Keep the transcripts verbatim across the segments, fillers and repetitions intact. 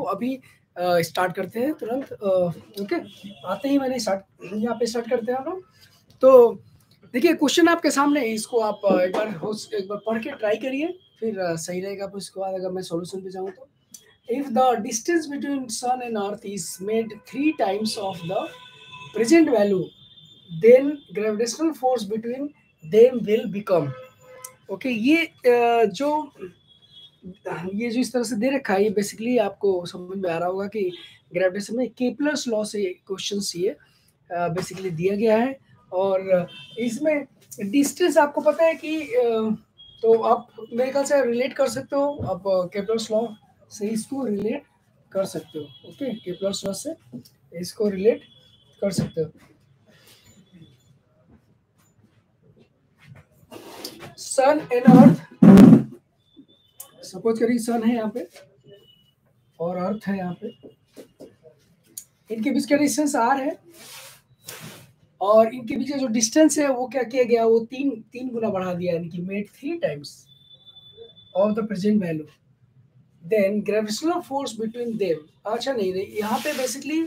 अभी स्टार्ट करते हैं तुरंत। ओके, आते ही मैंने स्टार्ट यहाँ पे स्टार्ट करते हैं हम लोग। तो देखिए क्वेश्चन आपके सामने है, इसको आप एक बार एक बार पढ़ के ट्राई करिए, फिर सही रहेगा। फिर उसके बाद अगर मैं सॉल्यूशन पे जाऊँ तो, if the distance between sun and earth is made three times of the present value, then gravitational force between them will become। Okay, ये अ, जो ये जो इस तरह से दे रखा है, ये बेसिकली आपको समझ में आ रहा होगा कि ग्रेविटेशन में केपलर्स लॉ से क्वेश्चंस ये बेसिकली दिया गया है। और इसमें डिस्टेंस आपको पता है कि अ, तो आप मेरे ख्याल से रिलेट कर सकते हो, आप केपलर्स लॉ से इसको रिलेट कर सकते हो। ओके, केपलर्स लॉ से इसको रिलेट कर सकते हो। सन एंड अर्थ, सपोज करिए सन है यहाँ पे और अर्थ है यहाँ पे, इनके बीच का डिस्टेंस आर है और इनके बीच का जो डिस्टेंस है वो क्या किया गया, वो तीन तीन गुना बढ़ा दिया, यानी कि made three times of the present value, then gravitational force between them. अच्छा नहीं नहीं, यहाँ पे बेसिकली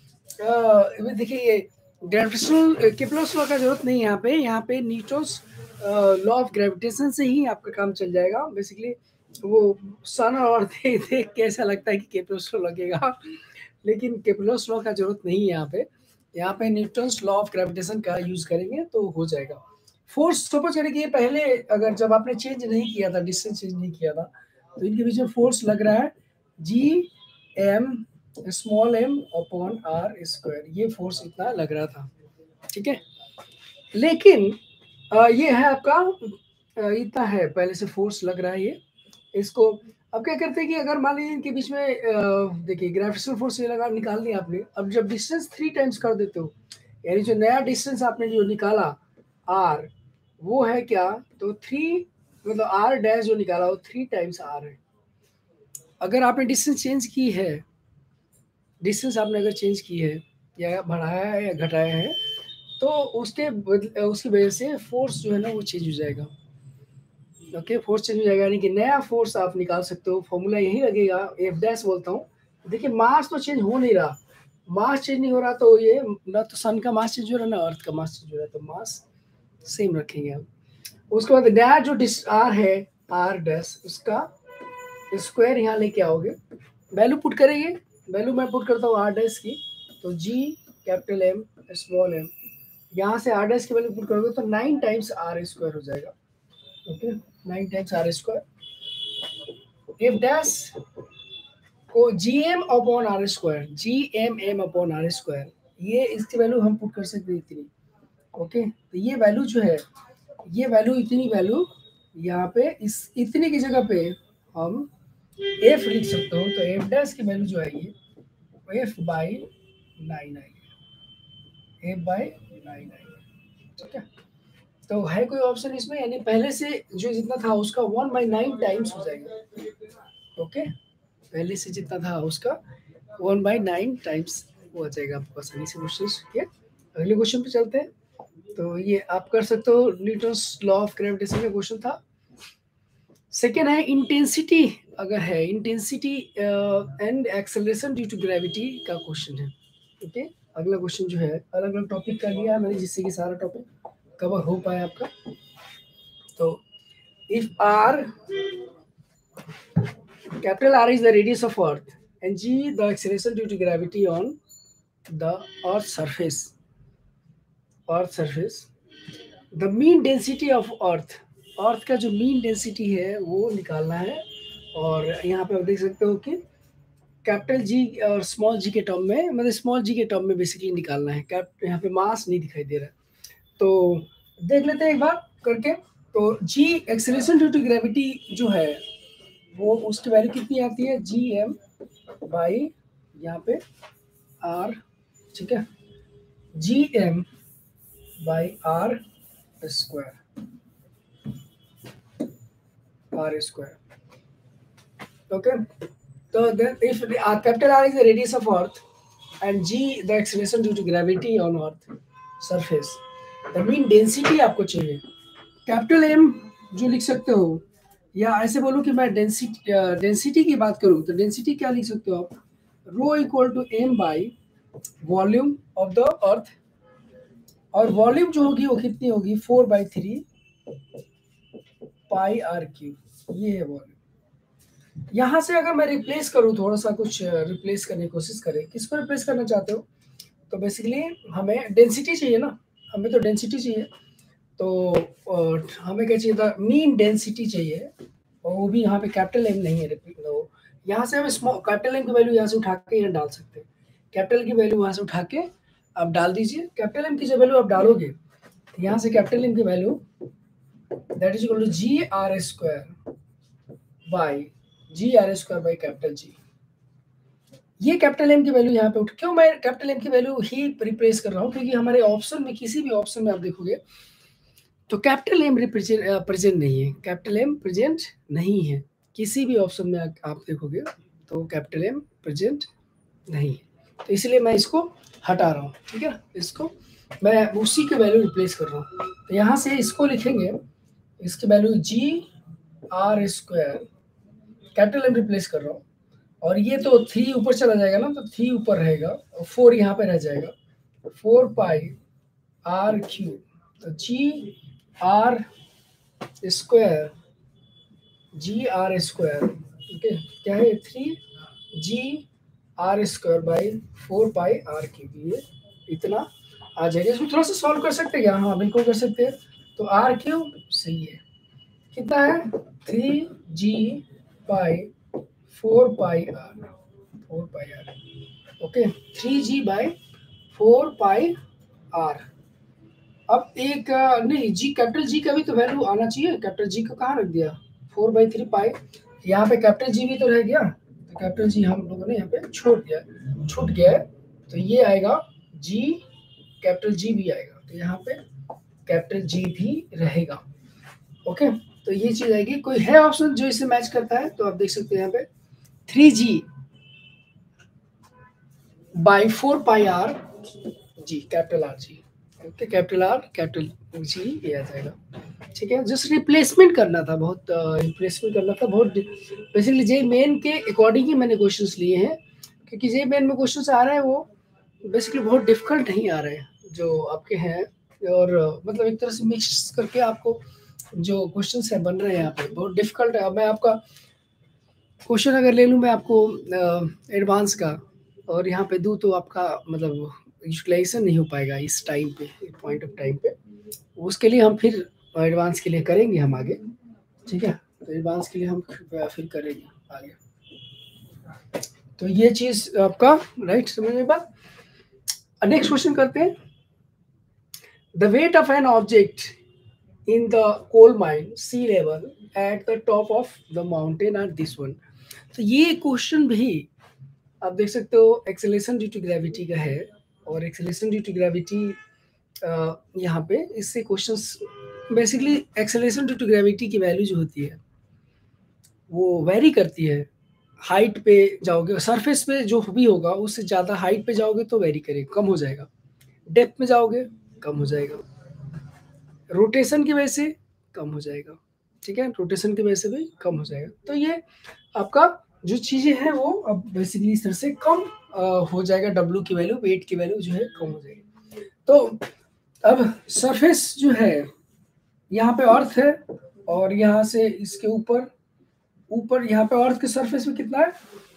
देखिए ये ग्रेविटेशनल केपलर्स लॉ का जरूरत नहीं है यहाँ पे। यहाँ पे न्यूटन्स लॉ ऑफ ग्रेविटेशन से ही आपका काम चल जाएगा। बेसिकली वो सन और देख देख के ऐसा लगता है कि केपलर्स लॉ लगेगा, लेकिन केपलर्स लॉ का जरूरत नहीं है यहाँ पे। यहाँ पे न्यूटन्स लॉ ऑफ ग्रेविटेशन का यूज करेंगे तो हो जाएगा। फोर्स सपोज करें कि ये पहले अगर जब आपने चेंज नहीं किया था, डिस्टेंस चेंज नहीं किया था, तो इनके बीच में फोर्स लग रहा है G M small m upon R square, ये फोर्स इतना लग रहा था, ठीक है। लेकिन आ, ये है आपका इतना है, पहले से फोर्स लग रहा है ये। इसको अब क्या करते हैं कि अगर मान लीजिए इनके बीच में देखिए ग्रेविटेशनल फोर्स ये लगा, निकाल दिया आपने। अब जब डिस्टेंस थ्री टाइम्स कर देते हो, यानी जो नया डिस्टेंस आपने जो निकाला आर, वो है क्या, तो थ्री मतलब आर डैश जो निकाला वो थ्री टाइम्स आर है। अगर आपने डिस्टेंस चेंज की है, डिस्टेंस आपने अगर चेंज की है या बढ़ाया है या घटाया है, तो उसके उसकी वजह से फोर्स जो है ना वो चेंज हो जाएगा। ओके, फोर्स चेंज हो जाएगा, यानी कि नया फोर्स आप निकाल सकते हो। फॉर्मूला यही लगेगा, एफ डैश बोलता हूँ। देखिए मास तो चेंज हो नहीं रहा, मास चेंज नहीं हो रहा, तो ये ना तो सन का मास चेंज हो रहा है ना अर्थ का मास चेंज हो रहा है, तो मास सेम रखेंगे हम। उसके बाद नया जो डिस आर है, आर डैश, उसका स्क्वायर यहाँ लेके आओगे, वैल्यू पुट करेंगे। वैल्यू मैं पुट करता हूँ आर डैश की, तो G capital M small m, यहाँ से आर डैश की वैल्यू पुट करोगे तो नाइन टाइम्स आर स्क्वायर हो जाएगा। Okay, nine times R square. F dash को G M upon R square, G M M upon R square, ये इसकी वैल्यू हम पुट कर सकते हैं इतनी। ओके, तो ये वैल्यू जो है, ये वैल्यू इतनी वैल्यू यहाँ पे इस इतनी की जगह पे हम एफ लिख सकते हो, तो एफ डैश की वैल्यू जो आएगी एफ बाई नाइन आएगी, एफ बाई नाइन आएगी, ठीक है। तो है कोई ऑप्शन इसमें, यानी पहले से जो जितना था उसका वन बाई नाइन टाइम्स हो जाएगा। ओके, पहले से जितना था उसका वन बाई नाइन टाइम्स हो जाएगा आपको आसानी से क्वेश्चन। ठीक है, अगले क्वेश्चन पे चलते हैं। तो ये आप कर सकते हो, न्यूटन्स लॉ ऑफ ग्रेविटेशन का क्वेश्चन था। सेकेंड है इंटेंसिटी, अगर है intensity and acceleration due to gravity का क्वेश्चन है। ओके, अगला क्वेश्चन जो है अलग अलग टॉपिक का लिया है मैंने, जिससे कि सारा टॉपिक कवर हो पाए आपका। तो if R capital R is the radius of earth and G the acceleration due to gravity on the earth surface, earth surface, the mean density of earth, earth का जो मीन डेंसिटी है वो निकालना है। और यहाँ पे आप देख सकते हो कि कैपिटल जी और स्मॉल जी के टर्म में, मतलब स्मॉल जी के टर्म में बेसिकली निकालना है। कैप यहाँ पे मास नहीं दिखाई दे रहा है, तो देख लेते हैं एक बार करके। तो G acceleration due to gravity जो है वो उसकी वैल्यू कितनी आती है, जी एम बाई यहाँ पे आर, ठीक है, G M by R square, R square. Okay, so then if the uh, capital R is the radius of earth and g the acceleration due to gravity on earth surface, the mean density आपको चाहिए। Capital M जो लिख सकते हो, या ऐसे बोलो कि मैं डेंसिटी डेंसिटी की बात करूँ तो डेंसिटी क्या लिख सकते हो आप, rho equal to M by volume of the earth, और वॉल्यूम जो होगी वो कितनी होगी, four by three pi R cube, ये है वॉल्यूम। यहाँ से अगर मैं रिप्लेस करूँ, थोड़ा सा कुछ रिप्लेस करने की कोशिश करें, किसको रिप्लेस करना चाहते हो, तो बेसिकली हमें डेंसिटी चाहिए ना, हमें तो डेंसिटी चाहिए, तो और हमें क्या चाहिए था, मीन डेंसिटी चाहिए, और वो भी यहाँ पे कैपिटल एम नहीं है, तो यहाँ से हम स्मॉल कैपिटल एम की वैल्यू यहाँ से उठा के यहाँ डाल सकते हैं, कैपिटल की वैल्यू वहाँ से उठा के आप डाल दीजिए, कैपिटल एम की जो वैल्यू आप डालोगे, तो यहाँ से कैपिटल एम की value that is equal to G R square by G R square by capital G. ये कैपिटल एम की वैल्यू यहाँ पे उठ, क्यों मैं कैपिटल एम की वैल्यू ही रिप्लेस कर रहा हूँ, क्योंकि हमारे ऑप्शन में, किसी भी ऑप्शन में आप देखोगे तो कैपिटल एम प्रेजेंट नहीं है, कैपिटल एम प्रेजेंट नहीं है, किसी भी ऑप्शन में आप देखोगे तो कैपिटल एम प्रेजेंट नहीं है, तो इसलिए मैं इसको हटा रहा हूँ, ठीक है, इसको मैं उसी के वैल्यू रिप्लेस कर रहा हूँ, तो यहाँ से इसको लिखेंगे, इसकी value G R square, capital M replace कर रहा हूँ, और ये तो थ्री ऊपर चला जाएगा ना, तो थ्री ऊपर रहेगा और फोर यहाँ पे रह जाएगा, फोर पाई आर क्यूब, तो G R square G R square, okay, क्या है, three G R square by four pi R cube, ये इतना आ जाएगा। इसको थोड़ा सा सॉल्व कर सकते हैं क्या, हाँ बिल्कुल कर सकते हैं, तो आर क्यूब सही है, कितना है, three G by four pi R, four pi R, okay, three G by four pi R. अब एक नहीं, जी कैपिटल जी का भी तो वैल्यू आना चाहिए, कैपिटल जी को कहाँ रख दिया, फोर बाई थ्री पाई, यहाँ पे कैपिटल जी भी तो रह गया, तो कैपिटल जी हम लोगों ने यहाँ पे छोड़ दिया, छूट गया है, तो ये आएगा जी, कैपिटल जी भी आएगा, तो यहाँ पे कैपिटल जी भी रहेगा, ओके, तो ये चीज आएगी। कोई है ऑप्शन जो इसे मैच करता है, तो आप देख सकते हैं यहाँ पे three G by four pi R G, capital R G, okay, capital R capital G ये आ जाएगा, ठीक है, जस्ट रिप्लेसमेंट करना था, बहुत रिप्लेसमेंट करना था, बहुत बेसिकली जे मेन के अकॉर्डिंग ही मैंने क्वेश्चंस लिए हैं, क्योंकि जे मेन में क्वेश्चंस आ रहे हैं वो बेसिकली बहुत डिफिकल्ट नहीं आ रहे हैं जो आपके हैं, और मतलब एक तरह से मिक्स करके आपको जो क्वेश्चंस है बन रहे हैं यहाँ पे बहुत डिफिकल्ट है। मैं आपका क्वेश्चन अगर ले लूँ मैं आपको एडवांस का, और यहाँ पे दूँ, तो आपका मतलब यूटिलाइजेशन नहीं हो पाएगा इस टाइम पे, पॉइंट ऑफ टाइम पे, उसके लिए हम फिर एडवांस के लिए करेंगे हम आगे, ठीक है, तो एडवांस के लिए हम फिर करेंगे आगे, तो ये चीज आपका राइट समझ में बात। नेक्स्ट क्वेश्चन करते हैं, the weight of an object in the coal mine sea level at the top of the mountain are this one. तो ये क्वेश्चन भी आप देख सकते हो एक्सेलरेशन ड्यू टू ग्रेविटी का है, और एक्सेलरेशन ड्यू टू ग्रेविटी यहाँ पे इससे questions basically acceleration due to gravity की वैल्यू जो होती है वो वेरी करती है, हाइट पे जाओगे, सरफेस पे जो भी होगा उससे ज़्यादा हाइट पे जाओगे तो वेरी करेगा, कम हो जाएगा, डेप्थ में जाओगे कम हो जाएगा, रोटेशन की वजह से कम हो जाएगा, ठीक है, रोटेशन की वजह से भी कम हो जाएगा, तो ये आपका जो चीज़ें हैं वो अब बेसिकली इस तरह से कम आ, हो जाएगा, डब्ल्यू की वैल्यू, वेट की वैल्यू जो है कम हो जाएगी। तो अब सरफेस जो है यहाँ पे अर्थ है, और यहाँ से इसके ऊपर ऊपर यहाँ पे अर्थ के सरफेस में कितना है,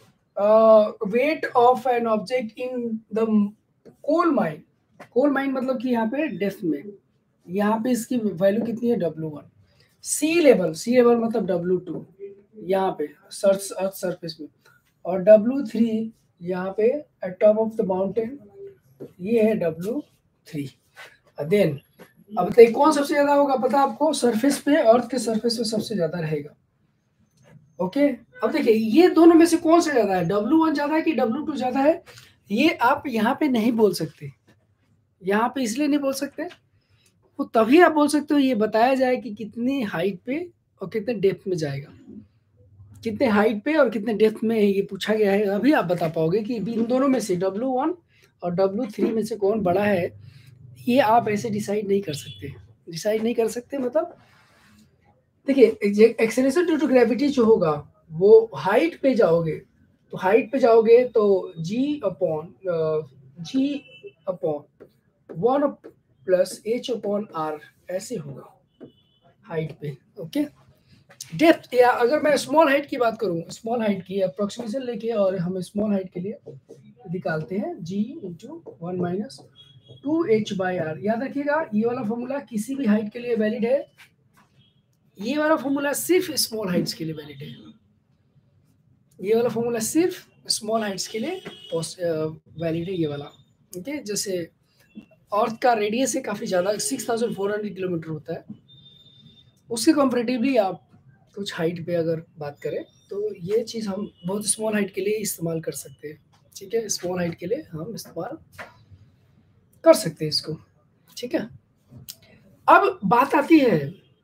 weight of an object in the coal mine, coal mine मतलब कि यहाँ पे डेप्थ में, यहाँ पे इसकी वैल्यू कितनी है, W one, sea level, sea level मतलब डब्ल्यू टू यहाँ पे सर्च अर्थ सरफेस में, और डब्ल्यू थ्री यहाँ पे at top of the mountain, ये है डब्ल्यू थ्री। देन अब बताइए कौन सबसे ज्यादा होगा, पता आपको, सरफेस पे, अर्थ के सरफेस पे सबसे ज्यादा रहेगा, ओके। अब देखिए ये दोनों में से कौन सा ज्यादा है, डब्ल्यू वन ज्यादा है कि डब्ल्यू टू ज्यादा है, ये आप यहाँ पे नहीं बोल सकते, यहाँ पे इसलिए नहीं बोल सकते, वो तभी आप बोल सकते हो ये बताया जाए कि कितनी हाइट पे और कितने डेप्थ में जाएगा, कितने हाइट पे और कितने डेप्थ में ये पूछा गया है, अभी आप बता पाओगे कि इन दोनों में से डब्ल्यू वन और डब्ल्यू थ्री में से कौन बड़ा है, ये आप ऐसे डिसाइड नहीं कर सकते, डिसाइड नहीं कर सकते मतलब देखिए एक्सेलरेशन ड्यू टू ग्रेविटी जो होगा वो हाइट पे जाओगे तो हाइट पे जाओगे तो g upon g upon one plus H upon R ऐसे होगा हाइट पे। ओके, डेप्थ या अगर मैं स्मॉल हाइट की बात करूँ, स्मॉल हाइट की अप्रोक्सीमेशन लेके और हम स्मॉल हाइट के लिए निकालते हैं g into one minus two H by R. याद रखिएगा ये वाला फॉर्मूला किसी भी हाइट के लिए वैलिड है, ये वाला फॉर्मूला सिर्फ स्मॉल हाइट्स के लिए वैलिड है, ये वाला फॉर्मूला सिर्फ स्मॉल हाइट्स के लिए वैलिड है ये वाला। ओके, जैसे अर्थ का रेडियस है काफ़ी ज़्यादा six thousand four hundred kilometre होता है, उसके कंपेरेटिवली आप कुछ हाइट पे अगर बात करें तो ये चीज़ हम बहुत स्मॉल हाइट के लिए इस्तेमाल कर सकते हैं। ठीक है, स्मॉल हाइट के लिए हम इस्तेमाल कर सकते हैं इसको। ठीक है, अब बात आती है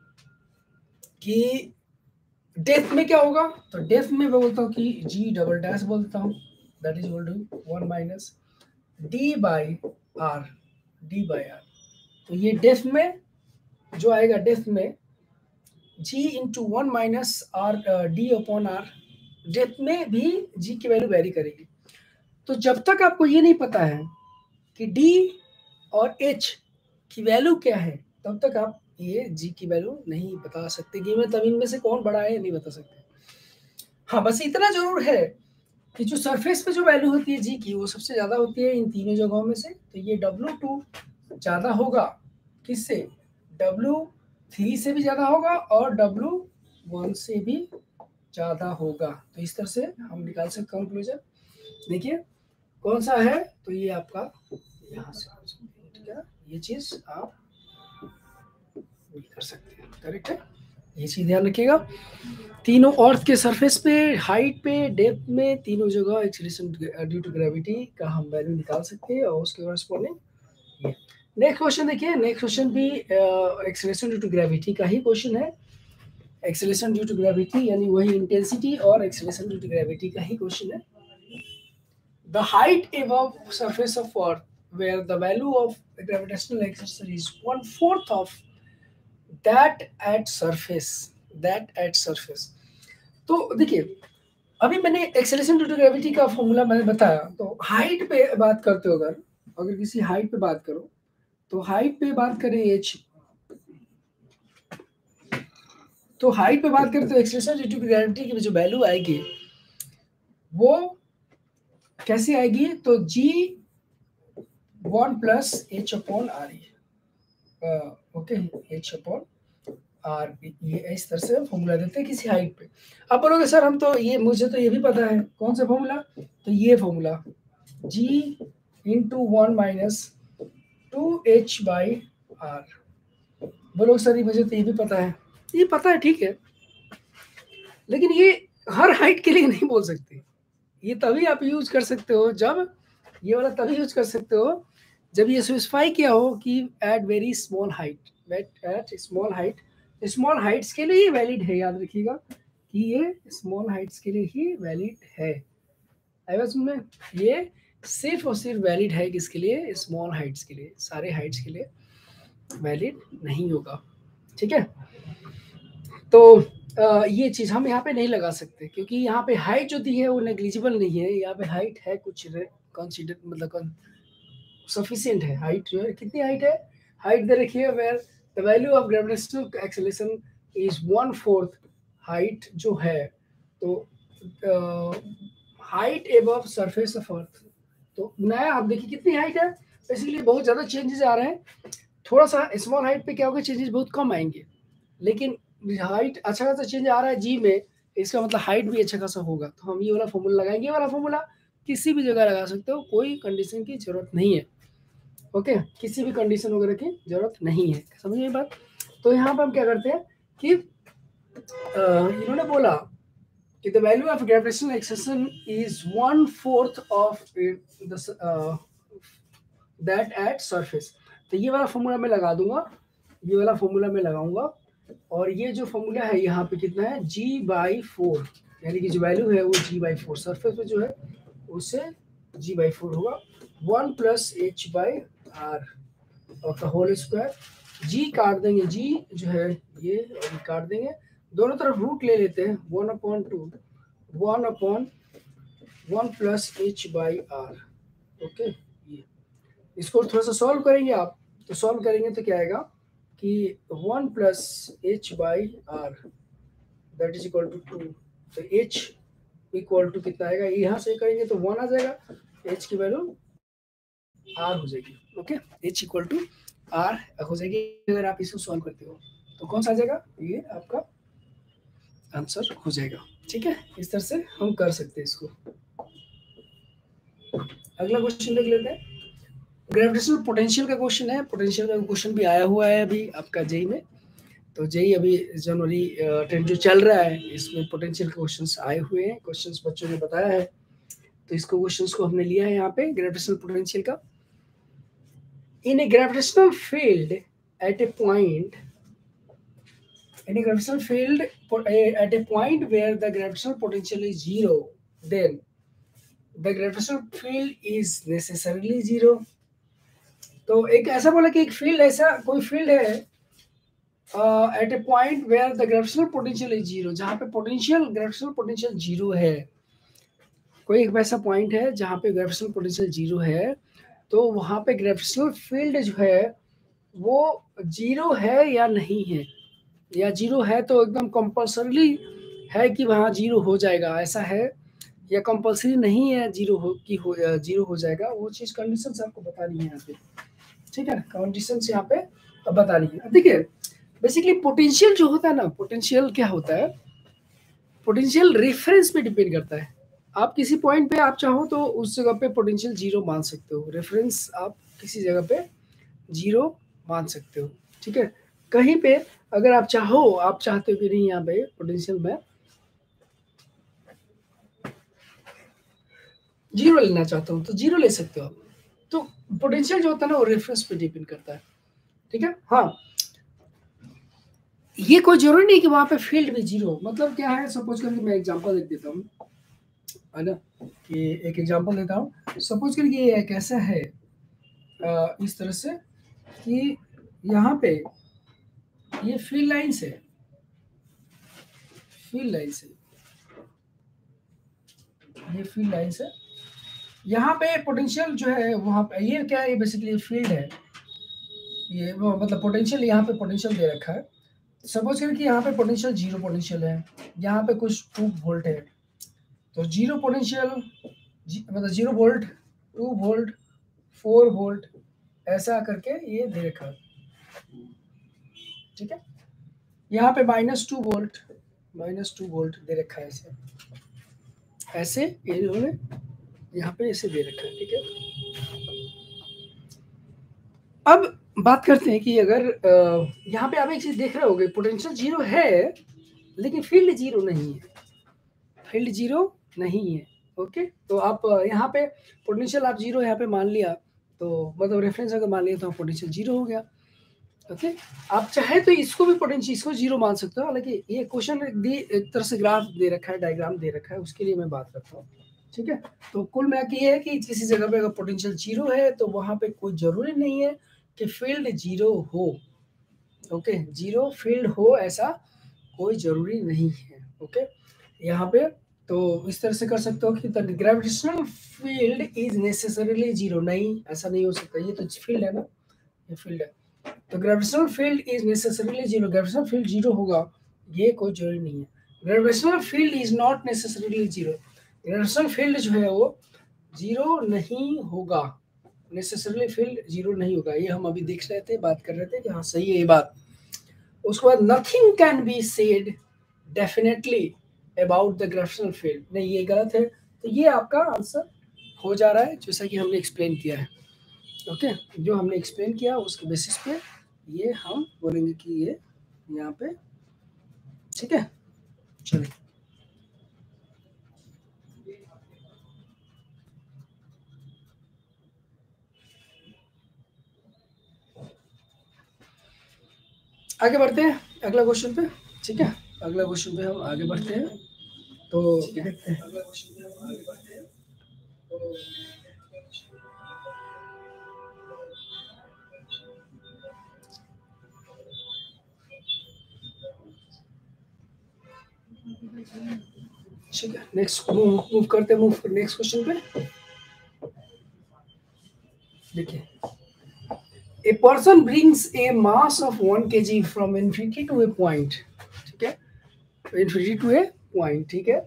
कि डेप्थ में क्या होगा। तो डेप्थ में मैं बोलता हूँ कि जी डबल डैश बोलता हूँ, that is equal to one minus D by R, D by R. तो ये डेप्थ में जो आएगा, डेप्थ में G into one minus R D upon R, depth में भी जी की वैल्यू वेरी करेगी। तो जब तक आपको ये नहीं पता है कि डी और एच की वैल्यू क्या है, तब तक आप ये जी की वैल्यू नहीं बता सकते कि मतलब इनमें से कौन बड़ा है, नहीं बता सकते। हाँ, बस इतना जरूर है कि जो सरफेस पे जो वैल्यू होती है जी की वो सबसे ज़्यादा होती है इन तीनों जगहों में से। तो ये डब्ल्यू टू ज़्यादा होगा किससे, डब्ल्यू थ्री से भी ज़्यादा होगा और डब्ल्यू वन से भी ज़्यादा होगा। तो इस तरह से हम निकाल सकते हैं कंक्लूजन। देखिए कौन सा है, तो ये आपका यहाँ से ठीक है, ये चीज़ आप कर सकते हैं, करेक्ट है, ये चीज़ ध्यान रखिएगा। तीनों अर्थ के सरफेस पे, हाइट पे, डेप्थ में, तीनों जगह एक्सीलरेशन ड्यू टू ग्रेविटी का हम वैल्यू निकाल सकते हैं और उसके कॉरस्पॉन्डिंग ये। नेक्स्ट क्वेश्चन देखिए, नेक्स्ट क्वेश्चन भी एक्सीलरेशन ड्यू टू ग्रेविटी का ही क्वेश्चन है। एक्सीलरेशन ड्यू टू ग्रेविटी यानी वही इंटेंसिटी और एक्सीलरेशन ड्यू टू ग्रेविटी का ही क्वेश्चन है। The height above surface of earth where the value of the gravitational acceleration is one fourth of that at surface, that at surface। तो देखिए अभी मैंने एक्सेलरेशन ड्यू टू ग्रेविटी का formula मैंने बताया। तो हाइट पे बात करते हो, अगर अगर किसी हाइट पे बात करो तो हाइट पे बात करें एच, तो हाइट पे बात करें तो एक्सेलरेशन ड्यू टू ग्रेविटी की जो वैल्यू आएगी वो कैसे आएगी, तो G one plus H upon R, okay H upon R, ये इस तरह से फॉर्मूला देते हैं किसी हाइट पे। अब बोलोगे सर हम तो ये, मुझे तो ये भी पता है, कौन सा फॉर्मूला, तो ये formula G into one minus two H by R. बोलो सर ये मुझे तो ये भी पता है, ये पता है ठीक है, लेकिन ये हर हाइट के लिए नहीं बोल सकते। ये तभी आप यूज कर सकते हो जब, ये वाला तभी यूज कर सकते हो जब ये स्पेसिफाई किया हो कि at very small height, at small height. Small heights के लिए ही वैलिड है, याद रखिएगा कि ये स्मॉल हाइट्स के लिए ही वैलिड है। में ये सिर्फ और सिर्फ वैलिड है किसके लिए, स्मॉल हाइट्स के लिए, सारे हाइट्स के लिए वैलिड नहीं होगा। ठीक है, तो आ, ये चीज़ हम यहाँ पे नहीं लगा सकते क्योंकि यहाँ पे हाइट जो दी है वो नेग्लिजिबल नहीं है। यहाँ पे हाइट है कुछ कंसीडर, मतलब सफिशिएंट है। हाइट जो है, कितनी हाइट है, हाइट दे रखिए where the value of gravitational acceleration is one fourth height जो है, तो height above surface of earth. तो नया आप देखिए कितनी हाइट है, बेसिकली बहुत ज़्यादा चेंजेस आ रहे हैं। थोड़ा सा स्मॉल हाइट पे क्या होगा, चेंजेस बहुत कम आएंगे, लेकिन हाइट अच्छा खासा चेंज आ रहा है जी में, इसका मतलब हाइट भी अच्छा खासा होगा। तो हम ये वाला फॉर्मूला लगाएंगे, ये वाला फॉर्मूला किसी भी जगह लगा सकते हो, कोई कंडीशन की जरूरत नहीं है। ओके, किसी भी कंडीशन वगैरह की जरूरत नहीं है, समझ में बात। तो यहाँ पर हम क्या करते हैं कि इन्होंने बोला कि the value of gravitational acceleration is one fourth of that at surface. तो ये वाला फॉर्मूला मैं लगा दूंगा, ये वाला फॉर्मूला मैं लगाऊंगा, और ये जो फॉर्मूला है यहाँ पे कितना है, जी बाई फोर, यानी कि जो वैल्यू है वो जी बाई फोर, सरफेस पे जो है उससे जी बाई फोर होगा, one plus H by R और का होल स्क्वायर। जी काट देंगे, जी जो है ये और काट देंगे, दोनों तरफ रूट ले लेते हैं, one upon two, one upon one plus H by R. Okay, ये इसको थोड़ा सा सॉल्व करेंगे आप, तो सॉल्व करेंगे तो क्या आएगा कि one plus H by R that is equal to two. तो एच इक्वल टू कितना आएगा, यहाँ से करेंगे तो वन आ जाएगा, एच की वैल्यू आर हो जाएगी। Okay, H equal to R हो जाएगी अगर आप इसको सॉल्व करते हो। तो कौन सा आ जाएगा, ये आपका आंसर हो जाएगा। ठीक है, इस तरह से हम कर सकते हैं इसको। अगला क्वेश्चन देख लेते हैं। ग्रेविटेशनल पोटेंशियल का क्वेश्चन है। पोटेंशियल का क्वेश्चन भी आया हुआ है अभी आपका जेई में। तो जेई अभी जनवरी टेन जो चल रहा है, इसमें पोटेंशियल के क्वेश्चंस आए हुए हैं, क्वेश्चंस बच्चों ने बताया है। तो इसको क्वेश्चंस को हमने लिया है यहाँ पे ग्रेविटेशनल पोटेंशियल का। In a gravitational field at a point in a gravitational field at a point where the gravitational potential is zero, then the gravitational field is necessarily zero. तो एक ऐसा बोला कि एक फील्ड ऐसा कोई फील्ड है at a point where the gravitational potential is zero, जहाँ पे पोटेंशियल ग्रेविटेशनल पोटेंशियल जीरो है। कोई एक वैसा पॉइंट है जहाँ पे ग्रेविटेशनल पोटेंशियल जीरो है, तो वहाँ पे ग्रेविटेशनल फील्ड जो है वो जीरो है या नहीं है, या जीरो है तो एकदम कंपल्सरीली है कि वहाँ जीरो हो जाएगा ऐसा है, या कंपल्सरी नहीं है जीरो हो कि हो जीरो हो जाएगा, वो चीज कंडीशंस आपको बतानी है यहाँ पे। ठीक है, कंडीशंस यहाँ पे अब बतानी है। देखिए बेसिकली पोटेंशियल जो होता है ना, पोटेंशियल क्या होता है, पोटेंशियल रेफरेंस पे डिपेंड करता है। आप किसी पॉइंट पे आप चाहो तो उस जगह पे पोटेंशियल जीरो मान सकते हो, रेफरेंस आप किसी जगह पे जीरो मान सकते हो। ठीक है, कहीं पे अगर आप चाहो, आप चाहते हो कि नहीं यहाँ पे पोटेंशियल में जीरो लेना चाहता हूँ तो जीरो ले सकते हो आप। तो पोटेंशियल जो होता है ना वो रेफरेंस पे डिपेंड करता है। ठीक है, हाँ ये कोई जरूरी नहीं कि वहां पे फील्ड में जीरो, मतलब क्या है, सपोज करके मैं एग्जांपल देख देता हूँ, है ना, कि एक एग्जांपल देता हूँ। सपोज करके ये एक ऐसा है आ, इस तरह से कि यहाँ पे ये फील्ड लाइंस है, फील्ड लाइंस है, ये फील्ड लाइंस है। यहाँ पे पोटेंशियल जो है वहाँ पे ये क्या है, बेसिकली फील्ड है ये, वो मतलब पोटेंशियल, यहाँ पे पोटेंशियल दे रखा है। सपोज करें कि यहाँ पे पोटेंशियल जीरो पोटेंशियल है, यहाँ पे कुछ टू वोल्ट है, तो जीरो पोटेंशियल मतलब zero volt, two volt, four volt, ऐसा करके ये दे रखा है। ठीक है, यहाँ पे minus two volt, minus two volt दे रखा है, ऐसे ऐसे इन्होंने यहाँ पे ऐसे दे रखा है। ठीक है, अब बात करते हैं कि अगर यहाँ पे आप एक चीज देख रहे होगे, पोटेंशियल जीरो है लेकिन फील्ड जीरो नहीं है, फील्ड जीरो नहीं है। ओके, तो आप यहाँ पे पोटेंशियल आप जीरो यहाँ पे मान लिया, तो मतलब रेफरेंस अगर मान लिया तो पोटेंशियल जीरो हो गया। ओके, आप चाहे तो इसको भी पोटेंशियल इसको जीरो मान सकते हो, हालांकि ये क्वेश्चन एक तरह से ग्राफ दे रखा है, डायग्राम दे रखा है, उसके लिए मैं बात करता हूँ। ठीक है, तो कुल मिला के ये है कि किसी जगह पे अगर पोटेंशियल जीरो है तो वहां पे कोई जरूरी नहीं है कि फील्ड जीरो हो। ओके, जीरो फील्ड हो ऐसा कोई जरूरी नहीं है। ओके, यहाँ पे तो इस तरह से कर सकते हो कि the gravitational field is necessarily zero, नहीं ऐसा नहीं हो सकता, ये तो फील्ड है ना, ये फील्ड है, तो gravitational field is necessarily zero, gravitational field zero होगा ये कोई जरूरी नहीं है। Gravitational field is not necessarily zero, gravitational field जो है वो जीरो नहीं होगा, नेसेसरीली फील्ड जीरो नहीं होगा, ये हम अभी देख रहे थे, बात कर रहे थे कि हाँ सही है ये बात। उसके बाद nothing can be said definitely about the gravitational field, नहीं ये गलत है, तो ये आपका आंसर हो जा रहा है जैसा कि हमने एक्सप्लेन किया है। ओके, जो हमने एक्सप्लेन किया उसके बेसिस पे ये हम बोलेंगे कि ये यहाँ पे ठीक है। चलिए आगे बढ़ते हैं अगला क्वेश्चन पे। ठीक है, अगला क्वेश्चन पे हम आगे बढ़ते हैं, तो देखते हैं अगला क्वेश्चन पे हम आगे बढ़ते हैं तो ठीक है, नेक्स्ट मूव करते मूव नेक्स्ट क्वेश्चन पे। देखिए, a person brings a mass of one K G from infinity to a point, ठीक है, इन्फिनिटी टू ए पॉइंट, ठीक है,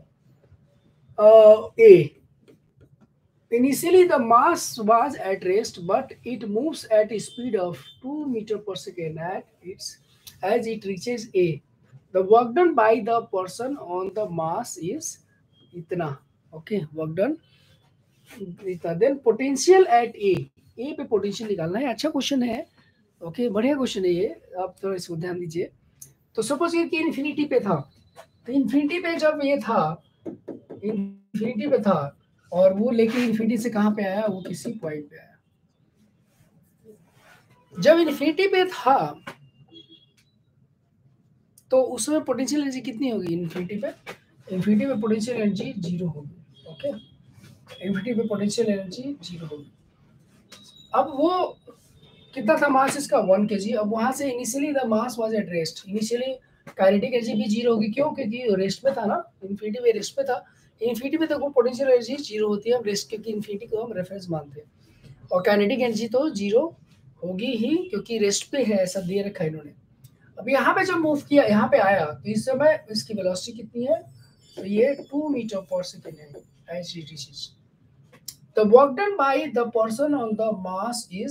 a initially the mass was at rest but it moves at a speed of two meter per second at its as it reaches a, the work done by the person on the mass is itna, okay, work done itna, then potential at a, a पे potential निकालना है। अच्छा question है, okay, बढ़िया question है ये, आप थोड़ा इसको ध्यान दीजिए। तो सपोज कि इन्फिनिटी पे था, तो इन्फिनिटी पे जब ये था, इन्फिनिटी पे था और वो लेके इन्फिनिटी से कहां पे आया, वो किसी पॉइंट पे आया। जब इन्फिनिटी पे था तो उसमें पोटेंशियल एनर्जी कितनी होगी इन्फिनिटी पे, इन्फिनिटी पे पोटेंशियल एनर्जी जीरो होगी, ओके, इन्फिनिटी पे पोटेंशियल एनर्जी जीरो होगी। अब वो कितना था मास इसका, वन केजी। अब वहां से initially the mass was at rest, initially kinetic energy भी जीरो होगी, क्यों, क्योंकि रेस्ट पे था ना, इन्फिनिटी में रेस्ट पे था। इन्फिनिटी में तो वो पोटेंशियल एनर्जी जीरो होती है, हम रेस्ट, क्योंकि इन्फिनिटी को हम रेफरेंस मानते हैं, और काइनेटिक एनर्जी तो जीरो होगी ही क्योंकि रेस्ट पे है, ऐसा दे रखा है इन्होंने। अब यहाँ पे जब मूव किया, यहाँ पे आया, तो इस समय इसकी वेलोसिटी कितनी है, तो ये टू मीटर पर सेकेंड है as it reaches. The work done by the person on the mass is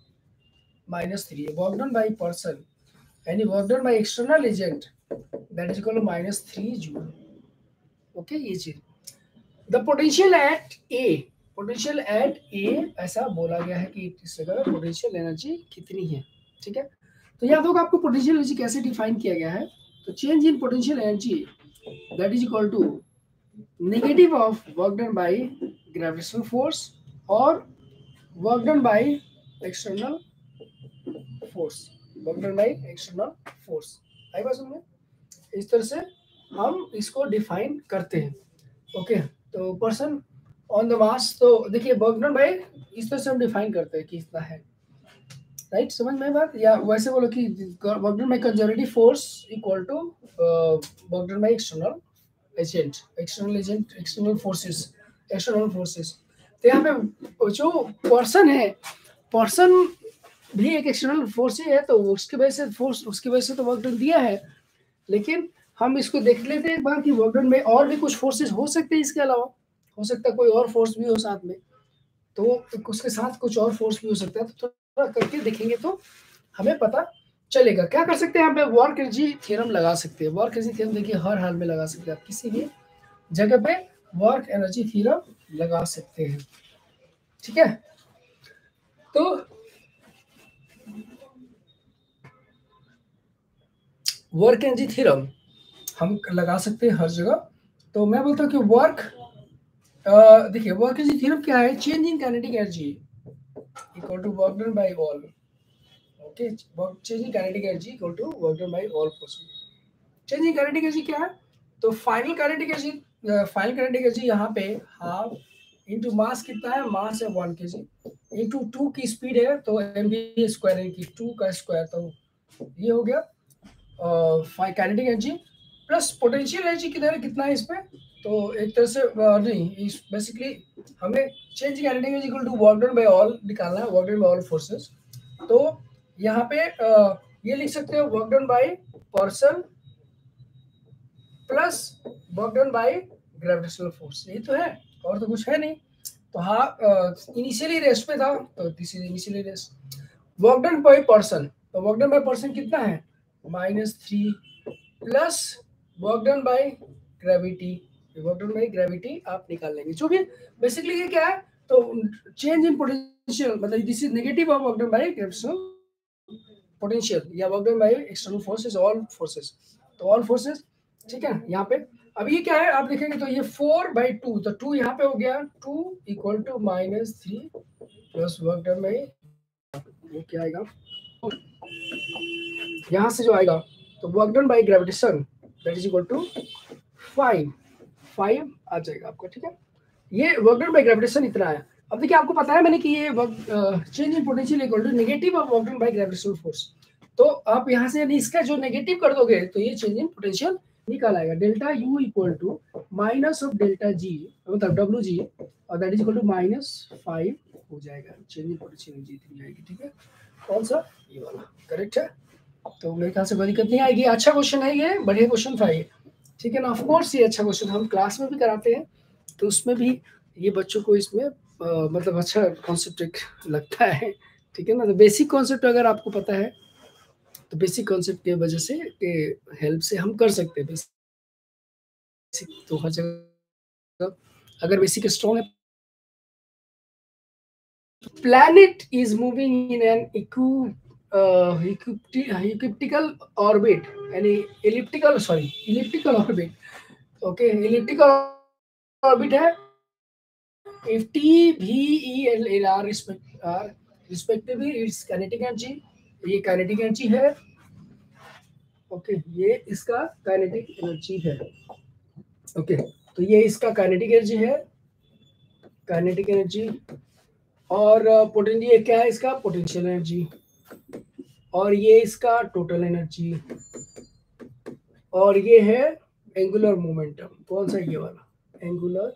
minus three. Work done by person and work done by external agent, that is equal to minus three joule. Okay, ये चीज। The potential at A, potential at A ऐसा बोला गया है कि इस जगह potential energy कितनी है, ठीक है। तो याद होगा आपको पोटेंशियल एनर्जी कैसे डिफाइन किया गया है, तो change in potential energy that is equal to negative of work done by gravitational force और work done by external force, work done by external force. आई बात समझ में? इस तरह से हम इसको डिफाइन करते हैं, ओके। तो पर्सन ऑन द मास, तो देखिए वर्क डन बाय, इस तरह से हम डिफाइन करते हैं कि इतना है, राइट, समझ में बात। या वैसे बोलो कि work done by conservative force equal to work done by external agent, external agent, external forces, external forces. तो यहाँ पे जो पर्सन है, पर्सन भी एक एक्सटर्नल फोर्स ही है, तो उसकी वजह से फोर्स, उसकी वजह से तो वर्क डन दिया है, लेकिन हम इसको देख लेते हैं एक बार कि वर्क डन में और भी कुछ फोर्सेस हो सकते हैं, इसके अलावा हो सकता है कोई और फोर्स भी हो साथ में, तो उसके साथ कुछ और फोर्स भी हो सकता है। तो थोड़ा करके देखेंगे तो हमें पता चलेगा। क्या कर सकते हैं, यहाँ पे वर्क एनर्जी थ्योरम लगा सकते हैं। वर्क एनर्जी थ्योरम देखिए हर हाल में लगा सकते हैं, आप किसी भी जगह पे वर्क एनर्जी थ्योरम लगा सकते हैं, ठीक है। तो वर्क एनर्जी थ्योरम हम लगा सकते हैं हर जगह। तो मैं बोलता हूँ कि वर्क, देखिए वर्क एनर्जी थ्योरम क्या है, change in kinetic energy equal to work done by all, okay, work change in kinetic energy equal to work done by all force. Change in kinetic energy क्या है, तो final kinetic energy, final kinetic energy यहाँ पे half into mass कितना है, mass है one KG into two की speed है, तो एम बी स्क्वायर है कि टू का स्क्वायर, तो ये हो गया kinetic energy plus potential energy किधर कितना है इस पे, तो एक तरह से uh, नहीं, इस बेसिकली हमें change kinetic energy equal to work done by all निकालना है, work done by all forces. तो यहाँ पे uh, ये लिख सकते हो work done by person plus work done by gravitational force, यही तो है, और तो कुछ है नहीं। तो हाँ, इनिशियली रेस्ट पे था, तो this is initially rest. Work done by person, तो वर्क डन बाय पर्सन कितना है, minus three plus work done by gravity, work done by gravity आप निकाल लेंगे। जो भी बेसिकली ये क्या है, तो चेंज इन पोटेंशियल, मतलब this is negative of work done by gravitational potential या work done by external forces, all forces, तो ऑल फोर्सेस, ठीक है। यहाँ पे अब ये क्या है, आप देखेंगे तो ये फोर बाई टू, तो टू यहाँ पे हो गया, two equal to minus three plus work done by, वो क्या आएगा यहाँ से जो आएगा, तो work done by gravitation that is equal to five, five आ जाएगा आपको, ठीक है। ये वर्क डन बाय ग्रेविटेशन इतना है। अब देखिए आपको पता है मैंने कि ये work change in potential equal to negative of work done by gravitational force, तो आप यहाँ से इसका जो नेगेटिव कर दोगे तो ये चेंज इन पोटेंशियल निकाल आएगा delta U equal to minus of delta G, मतलब डब्ल्यू जी, और that is equal to minus five हो जाएगा, चेंज इन पोटेंशियल एनर्जी इतनी आएगी। ठीक है, कौन सा, ये वाला करेक्ट है। तो मेरे ख्याल से कोई दिक्कत नहीं आएगी। अच्छा क्वेश्चन है ये, बढ़िया क्वेश्चन था ये। ठीक है ना, ऑफ कोर्स ये अच्छा क्वेश्चन हम क्लास में भी कराते हैं, तो उसमें भी ये बच्चों को इसमें आ, मतलब अच्छा कॉन्सेप्ट लगता है। ठीक है ना, तो बेसिक कॉन्सेप्ट अगर आपको पता है तो बेसिक कॉन्सेप्ट की वजह से के हेल्प से हम कर सकते हैं। बेसिक तो हर जगह अगर बेसिक स्ट्रॉन्ग है। Planet is moving in an इक्यू elliptical orbit, यानी elliptical sorry elliptical orbit, okay elliptical orbit है। if t v e and l are respect are respectively its kinetic energy, ये kinetic energy है, okay ये इसका kinetic energy है, okay तो ये इसका काइनेटिक एनर्जी है, काइनेटिक एनर्जी, और पोटेंशियल ये क्या है इसका पोटेंशियल एनर्जी, और ये इसका टोटल एनर्जी, और ये है एंगुलर मोमेंटम। कौन सा, ये वाला एंगुलर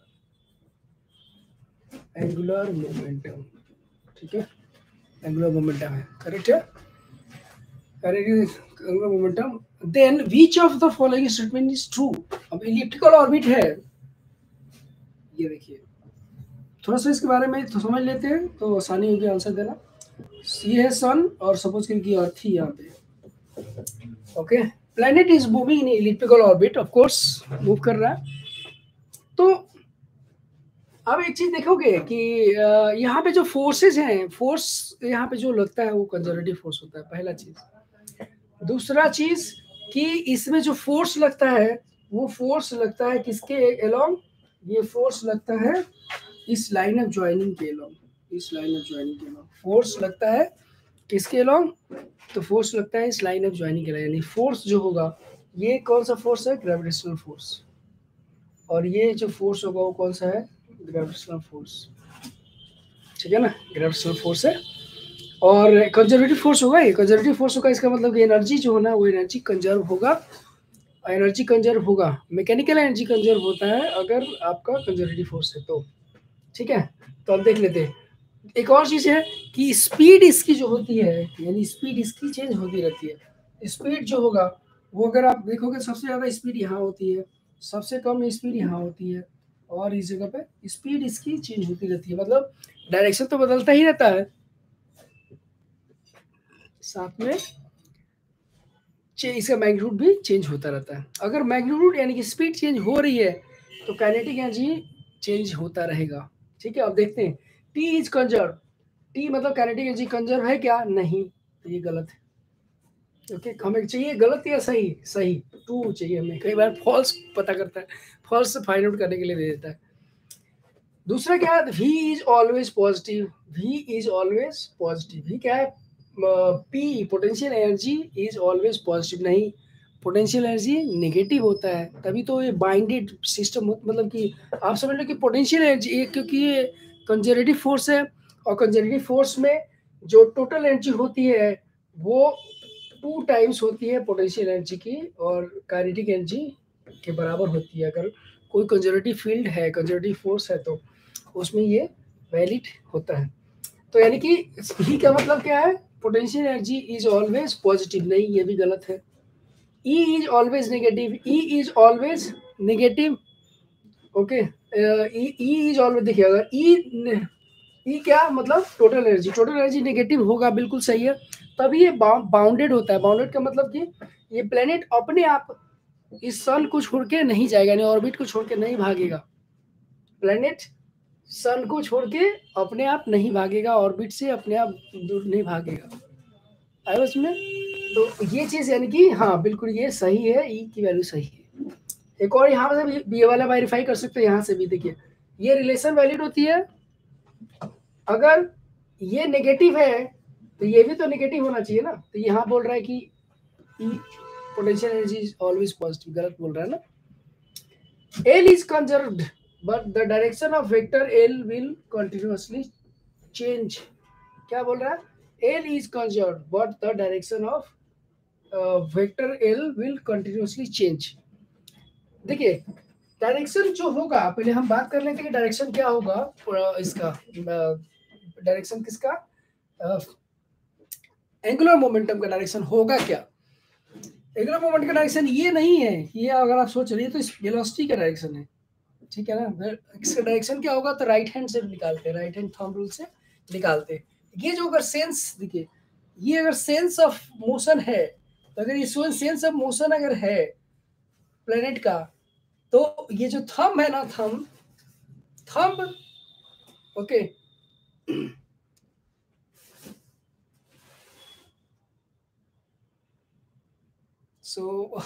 एंगुलर मोमेंटम। ठीक है, एंगुलर मोमेंटम है, करेक्ट है, correct angular momentum. Then which of the following statement is true. अब इलिप्टिकल ऑर्बिट है, ये देखिए थोड़ा सा इसके बारे में तो समझ लेते हैं तो आसानी होगी आंसर देना। ये है सन, और सपोज करिए अर्थ ही यहाँ पे, okay planet is moving in elliptical orbit, of course move कर रहा है। तो अब एक चीज देखोगे कि यहाँ पे जो फोर्सेस हैं, फोर्स यहाँ पे जो लगता है वो कंजर्वेटिव फोर्स होता है, पहला चीज। दूसरा चीज कि इसमें जो फोर्स लगता है वो फोर्स लगता है किसके अलोंग, ये फोर्स लगता है इस लाइन ऑफ ज्वाइनिंग के अलोंग, इस लाइन ऑफ ज्वाइनिंग के अलोंग फोर्स लगता है किसके अलोंग, तो फोर्स लगता है इस लाइन ऑफ ज्वाइनिंग के अलोंग। यानी फोर्स जो होगा ये कौन सा फोर्स है, ग्रेविटेशनल फोर्स, और ये जो फोर्स होगा वो कौन सा है, ग्रेविटेशनल फोर्स। ठीक है ना, ग्रेविटेशनल फोर्स है, और कंजर्वेटिव फोर्स होगा, ये कंजर्वेटिव फोर्स होगा, इसका मतलब कि एनर्जी जो है ना वो एनर्जी कंजर्व होगा, एनर्जी कंजर्व होगा, मैकेनिकल एनर्जी कंजर्व होता है अगर आपका कंजर्वेटिव फोर्स है तो। ठीक है, तो अब देख लेते हैं एक और चीज है कि स्पीड इसकी जो होती है, यानी स्पीड इसकी चेंज होती रहती है। स्पीड जो होगा वो अगर आप देखोगे सबसे ज्यादा स्पीड यहाँ होती है, सबसे कम स्पीड यहाँ होती है, और इस जगह पे स्पीड इसकी चेंज होती रहती है, मतलब डायरेक्शन तो बदलता ही रहता है, साथ में इसका मैग्नीट्यूड भी चेंज होता रहता है। अगर मैग्नीट्यूड यानी कि स्पीड चेंज हो रही है तो काइनेटिक एनर्जी चेंज होता रहेगा। ठीक है, अब देखते हैं टी इज कंजर्व, टी मतलब काइनेटिक एनर्जी कंजर्व है क्या, नहीं, तो ये गलत है। ओके okay, हमें चाहिए गलत या सही, सही टू चाहिए हमें, कई बार फॉल्स पता करता है, फॉल्स फाइंड आउट करने के लिए दे देता है। दूसरा क्या है, V is always positive, V is always positive, V क्या है, P potential energy is always positive, नहीं पोटेंशियल एनर्जी नेगेटिव होता है, तभी तो ये बाइंडेड सिस्टम, मतलब कि आप समझ लो कि पोटेंशियल एनर्जी, क्योंकि ये कंजर्वेटिव फोर्स है, और कंजर्वेटिव फोर्स में जो टोटल एनर्जी होती है वो टू टाइम्स होती है पोटेंशियल एनर्जी की, और काइनेटिक एनर्जी के बराबर होती है। अगर कोई कंजर्वेटिव फील्ड है, कंजर्वेटिव फोर्स है, तो उसमें ये वैलिड होता है। तो यानी कि ही का मतलब क्या है, potential energy is always positive, नहीं ये भी गलत है। E is always negative, E is always negative, okay E is always, देखिए अगर ई ई क्या मतलब total energy, total energy negative होगा, बिल्कुल सही है, तभी ये बाउंडेड होता है। बाउंडेड का मतलब कि ये प्लेनेट अपने आप इस सन को छोड़ के नहीं जाएगा, यानी ऑर्बिट को छोड़ के नहीं भागेगा, प्लेनेट सन को छोड़ के अपने आप नहीं भागेगा, ऑर्बिट से अपने आप दूर नहीं भागेगा, आया उसमें। तो ये चीज यानी कि हाँ बिल्कुल ये सही है, ई की वैल्यू सही है। एक और यहाँ से भी ये वाला वेरीफाई कर सकते हैं, यहाँ से भी देखिए ये रिलेशन वैलिड होती है, अगर ये नेगेटिव है तो ये भी तो नेगेटिव होना चाहिए ना, तो यहाँ बोल रहा है कि potential energy is always positive, गलत बोल रहा है ना। L is conserved but the direction of vector L will continuously change, क्या बोल रहा है, L is conserved but the direction of uh, vector L will continuously change, देखिए डायरेक्शन जो होगा, पहले हम बात कर लेते हैं कि डायरेक्शन क्या होगा। अ, इसका डायरेक्शन किसका, एंगुलर मोमेंटम का डायरेक्शन होगा क्या। एंगुलर मोमेंट का डायरेक्शन ये नहीं है, ये अगर आप सोच रही है तो इस वेलोसिटी का डायरेक्शन है, ठीक है ना। इसका डायरेक्शन क्या होगा, तो राइट हैंड से निकालते हैं, राइट हैंड थंब रूल से निकालते हैं। ये जो अगर सेंस देखिए, ये अगर सेंस ऑफ मोशन है, तो अगर ये सेंस ऑफ मोशन अगर है प्लेनेट का, तो ये जो थंब है ना, thumb thumb okay so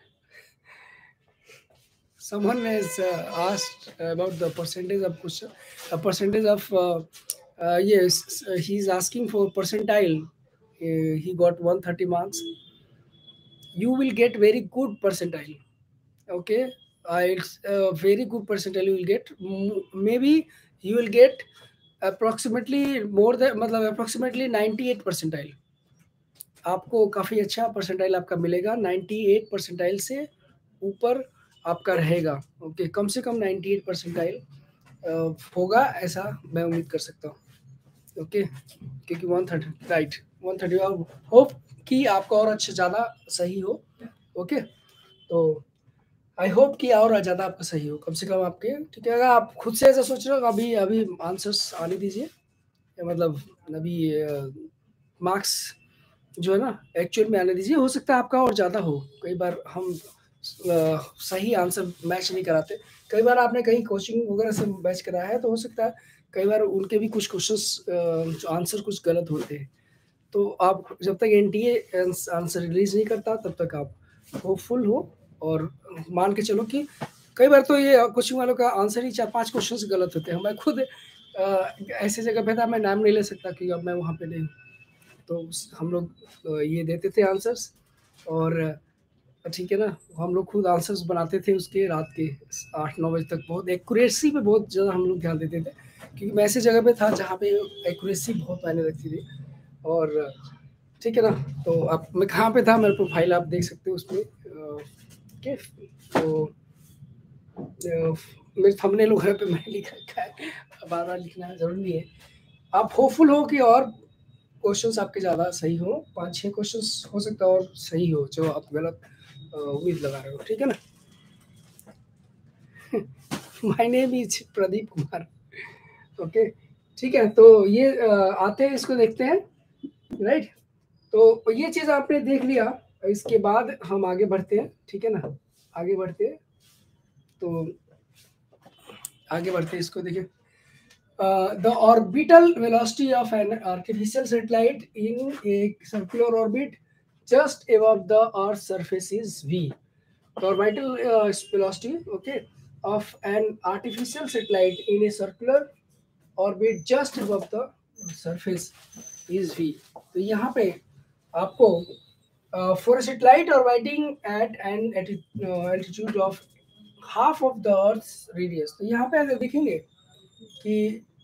someone has uh, asked about the percentage of question, a percentage of uh, uh, yes, he's asking for percentile. Uh, he got one hundred thirty marks. You will get very good percentile, okay. Uh, it's a very good percentile you will get. M- maybe you will get approximately more than मतलब approximately ninety-eight percentile. आपको काफ़ी अच्छा percentile आपका मिलेगा, अट्ठानवे percentile से ऊपर आपका रहेगा, ओके। कम से कम अट्ठानवे परसेंटाइल होगा, ऐसा मैं उम्मीद कर सकता हूँ, ओके। क्योंकि एक सौ तीस राइट, एक सौ तीस, और होप कि आपका और अच्छा ज़्यादा सही हो, ओके। तो आई होप कि और ज़्यादा आपका सही हो, कम से कम आपके, ठीक है। अगर आप खुद से ऐसा सोच रहे हो, अभी अभी आंसर्स आने दीजिए, मतलब अभी मार्क्स जो है ना एक्चुअल में आने दीजिए। हो सकता है आपका और ज़्यादा हो, कई बार हम अ, सही आंसर मैच नहीं कराते। कई बार आपने कहीं कोचिंग वगैरह से मैच कराया है, तो हो सकता है कई बार उनके भी कुछ क्वेश्चंस जो आंसर कुछ गलत होते हैं। तो आप जब तक एनटीए आंसर रिलीज नहीं करता, तब तक आप होपफुल हो, और मान के चलो कि कई बार तो ये कोचिंग वालों का आंसर ही चार पांच क्वेश्चंस गलत होते हैं। मैं खुद अ, ऐसी जगह पे था, मैं नाम नहीं ले सकता कि अब मैं वहाँ पे नहीं हूँ। तो उस- हम लोग अ, ये देते थे आंसर्स, और अ, ठीक है ना, हम लोग खुद आंसर्स बनाते थे उसके, रात के आठ नौ बजे तक। बहुत एक्यूरेसी पे बहुत ज़्यादा हम लोग ध्यान देते थे, क्योंकि मैं ऐसी जगह पे था जहाँ पे एक्यूरेसी बहुत मायने रखती थी। और ठीक है ना, तो आप, मैं कहाँ पे था, मेरा प्रोफाइल आप देख सकते हो उसमें, ओके। तो अ, मेरे थंबनेल वगैरह पे मैंने लिख रखा है, बार बार लिखना जरूरी नहीं है। आप होपफुल हो कि और क्वेश्चंस आपके ज़्यादा सही हो, पाँच छः क्वेश्चंस हो सकता है और सही हो, जो आप गलत अ, उम्मीद लगा रहे हो, ठीक है ना। My name is Pradeep Kumar, okay. ठीक है, तो ये अ, आते हैं, इसको देखते हैं, राइट। तो ये चीज़ आपने देख लिया, इसके बाद हम आगे बढ़ते हैं, ठीक है ना। आगे बढ़ते हैं, तो आगे बढ़ते हैं, इसको देखिए। Uh, the orbital velocity of an artificial satellite in a circular orbit just above the Earth's surface is v. The orbital uh, velocity, okay, of an artificial satellite in a circular orbit just above the surface is v. तो यहाँ पे आपको uh, for a satellite orbiting at an ati- uh, altitude of half of the Earth's radius, तो यहाँ पे अगर देखेंगे कि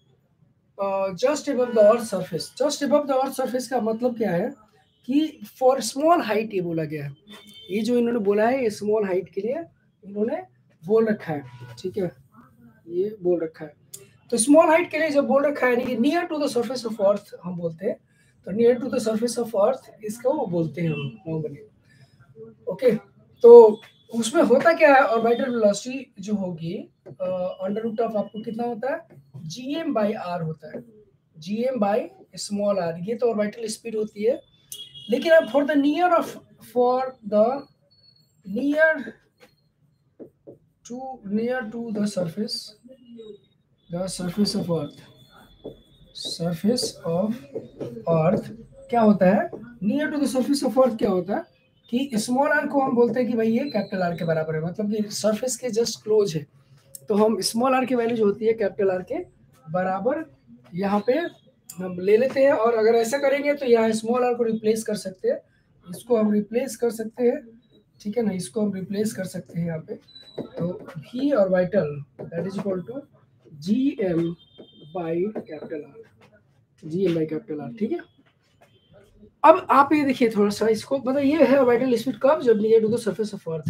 just above the earth surface, just above the earth surface का मतलब क्या है कि फॉर स्मॉल हाइट, ये बोला गया है। ये जो इन्होंने बोला है, ये स्मॉल हाइट के लिए इन्होंने बोल रखा है, ठीक है, ये बोल रखा है। तो स्मॉल हाइट के लिए जब बोल रखा है, यानी near to the surface of earth हम बोलते हैं, तो near to the surface of earth इसको वो बोलते हैं हम नॉर्मली, ओके। तो उसमें होता क्या है, ऑर्बिटल वेलोसिटी जो होगी अंडर रूट ऑफ आपको कितना होता है, जी एम बाई आर होता है, G M by small R, ये तो ऑर्बिटल स्पीड होती है। लेकिन अब for the near of for the near to near to the surface, the surface of earth, surface of earth क्या होता है, near to the surface of earth क्या होता है कि स्मॉल आर को हम बोलते हैं कि भाई ये कैपिटल आर के बराबर है, मतलब कि सरफेस के जस्ट क्लोज है। तो हम स्मॉल आर की वैल्यू जो होती है कैपिटल आर के बराबर यहाँ पे हम ले लेते हैं, और अगर ऐसा करेंगे तो यहाँ स्मॉल आर को रिप्लेस कर सकते हैं, इसको हम रिप्लेस कर सकते हैं, ठीक है ना, इसको हम रिप्लेस कर सकते हैं यहाँ पे। तो भी orbital that is equal to G M by capital R, G M by capital R, ठीक है। अब आप ये देखिए थोड़ा सा इसको, मतलब ये है ऑर्बिटल स्पीड कब, जब near to the surface of earth है।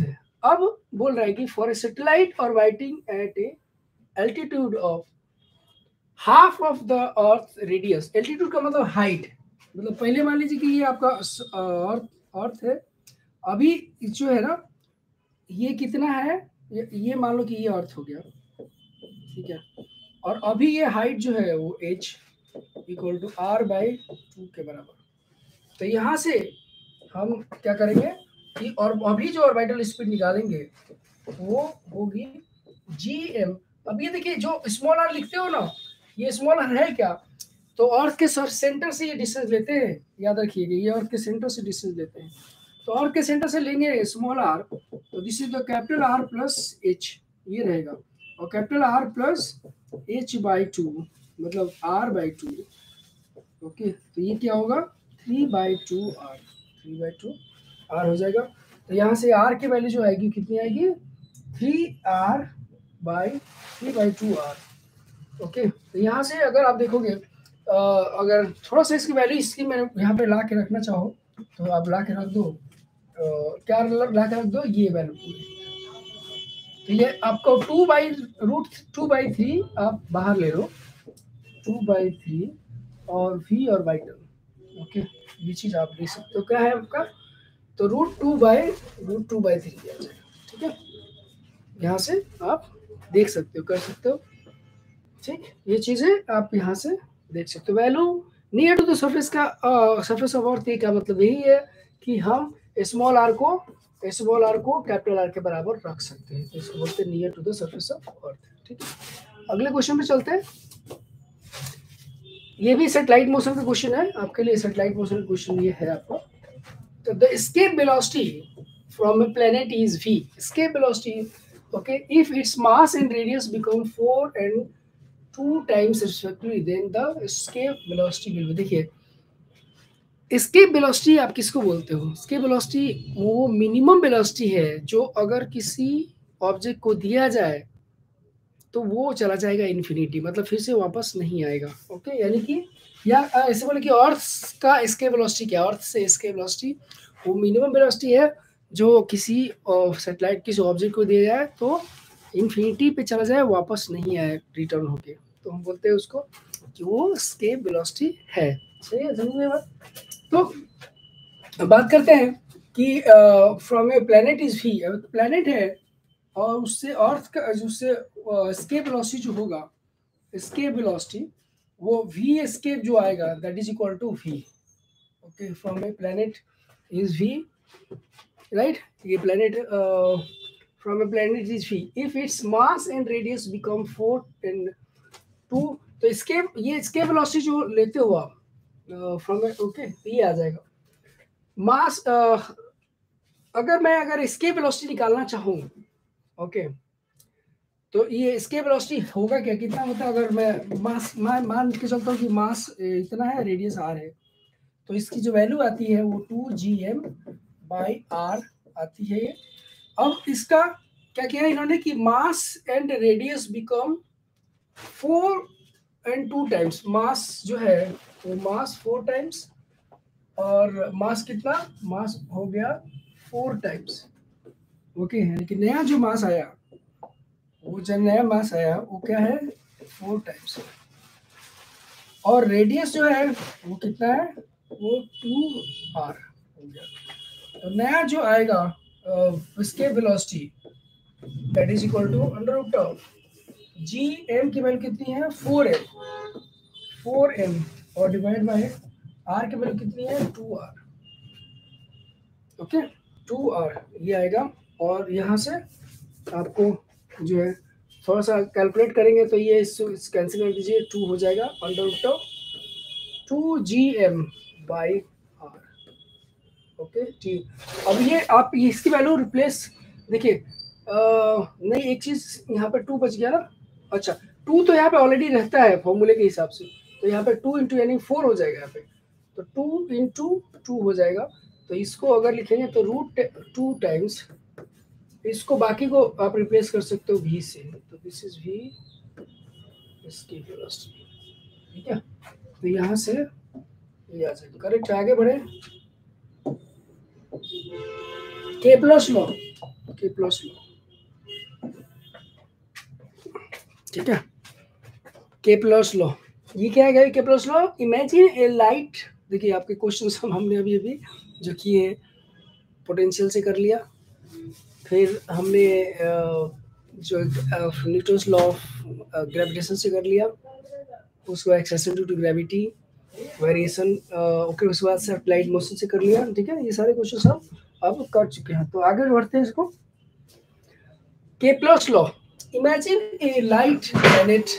अब बोल रहा है कि for a satellite orbiting at a altitude of half of the earth radius, altitude का मतलब हाइट, मतलब पहले मान लीजिए कि ये आपका अर्थ अर्थ है, अभी जो है ना ये कितना है, ये, ये मान लो कि ये अर्थ हो गया, ठीक है, और अभी ये हाइट जो है वो h equal to R by two के बराबर। तो यहाँ से हम क्या करेंगे कि और अभी जो ऑर्बिटल स्पीड निकालेंगे वो होगी जी एम। अब ये देखिए जो स्मॉल आर लिखते हो ना, ये स्मॉल आर है क्या, तो अर्थ के सेंटर से ये डिस्टेंस लेते हैं, याद रखिएगा ये अर्थ के सेंटर से डिस्टेंस लेते हैं, तो अर्थ के सेंटर से लेंगे स्मॉल आर, तो this is the capital R plus H, ये रहेगा, और capital R plus H by two मतलब आर बाई टू, ओके, तो ये क्या होगा three by two R, three by two R हो जाएगा। तो यहाँ से आर की वैल्यू जो आएगी कितनी आएगी, three R by three by two R, okay. तो यहाँ से अगर आप देखोगे आ, अगर थोड़ा सा इसकी वैल्यू इसकी मैं यहाँ पे ला के रखना चाहो तो आप ला के रख दो, आ, क्या ला के रख दो ये वैल्यू, तो ये आपको two by root two by three आप बाहर ले लो, टू बाई थ्री और वी और बाई टू, ओके, ये चीज़ आप देख सकते हो क्या है आपका, तो root two by root two by three आ जाएगा, ठीक है, यहाँ से आप देख सकते हो, कर सकते हो, ठीक, ये चीज़ें आप यहाँ से देख सकते हो। Value near to the surface का सरफेस ऑफ अर्थ का मतलब यही है कि हम स्मॉल आर को स्मॉल आर को कैपिटल आर के बराबर रख सकते हैं, इसको बोलते हैं near to the surface of earth, ठीक है। अगले क्वेश्चन पे चलते हैं, ये भी सैटेलाइट मोशन का क्वेश्चन है आपके लिए, सैटेलाइट मोशन का क्वेश्चन ये है आपको, तो the escape velocity from a planet is v, escape velocity, okay, if its mass and radius become four and two times respectively, then the escape velocity will be, देखिए escape velocity आप किसको बोलते हो, escape velocity वो minimum velocity है जो अगर किसी ऑब्जेक्ट को दिया जाए तो वो चला जाएगा इन्फिनिटी, मतलब फिर से वापस नहीं आएगा, ओके, यानी कि या ऐसे बोले कि अर्थ का एस्केप वेलोसिटी क्या, अर्थ से एस्केप वेलोसिटी वो मिनिमम वेलोसिटी है जो किसी सैटेलाइट किसी ऑब्जेक्ट को दिया जाए तो इन्फिनिटी पे चला जाए, वापस नहीं आए रिटर्न होके, तो हम बोलते हैं उसको कि वो एस्केप वेलोसिटी है, सही है, समझ में बात। तो बात करते हैं कि from a planet is V, planet है और उससे अर्थ का उससे एस्केप वेलोसिटी जो होगा, एस्केप वेलोसिटी वो v एस्केप जो आएगा that is equal to v, okay, from a planet is v, right, ये planet from a planet is v if its mass and radius become four and two, तो escape ये escape velocity जो लेते हो आप from A, okay, ये आ जाएगा मास, uh, अगर मैं अगर एस्केप वेलोसिटी निकालना चाहूँ, ओके, तो ये एस्केप वेलोसिटी होगा क्या, कितना होता है, अगर मैं मास मान मान के चलता हूँ कि मास इतना है, रेडियस आर है, तो इसकी जो वैल्यू आती है वो two G M by R आती है। अब इसका क्या किया इन्होंने कि mass and radius become four and two times, mass जो है वो मास फोर टाइम्स और मास कितना, मास हो गया फोर टाइम्स, ओके, यानी कि नया जो मास आया वो जब नया मास आया वो क्या है फोर टाइम्स, और रेडियस जो है वो कितना है वो टू आर हो गया, तो नया जो आएगा escape velocity that is equal to under root of G M की वैल्यू कितनी है फोर एम, फोर एम और डिवाइड बाय आर की वैल्यू कितनी है two R, okay, two R ये आएगा, और यहाँ से आपको जो है थोड़ा सा कैलकुलेट करेंगे तो ये इस कैंसिल कर दीजिए, टू हो जाएगा under root of two G M by R, okay, ठीक। अब ये आप इसकी वैल्यू रिप्लेस, देखिए नहीं एक चीज़ यहाँ पे टू बच गया ना, अच्छा टू तो यहाँ पे ऑलरेडी रहता है फॉर्मूले के हिसाब से, तो यहाँ पे टू इंटू यानी फोर हो जाएगा यहाँ पे, तो टू इंटू टू हो जाएगा, तो इसको अगर लिखेंगे तो रूट टू टाइम्स, इसको बाकी को आप रिप्लेस कर सकते हो v से, तो दिस इज v इसकी वेलोसिटी, ठीक है, तो यहाँ से ये आ जाएगा, करेक्ट, आगे बढ़े, केपलर्स लॉ, केप्लर्स लॉ, ठीक है, केप्लर्स लॉ। ये क्या है Kepler's law? Imagine a light, देखिए आपके क्वेश्चन हमने अभी अभी जो किए पोटेंशियल से कर लिया, फिर हमने जो न्यूटन्स लॉ ऑफ ग्रेविटेशन से कर लिया, उसको acceleration due to gravity, variation, okay, उसके बाद से अप्लाइड मोशन से कर लिया, ठीक है। ये सारे क्वेश्चन सब अब कर चुके हैं। तो आगे बढ़ते हैं इसको। Kepler's law, imagine a light planet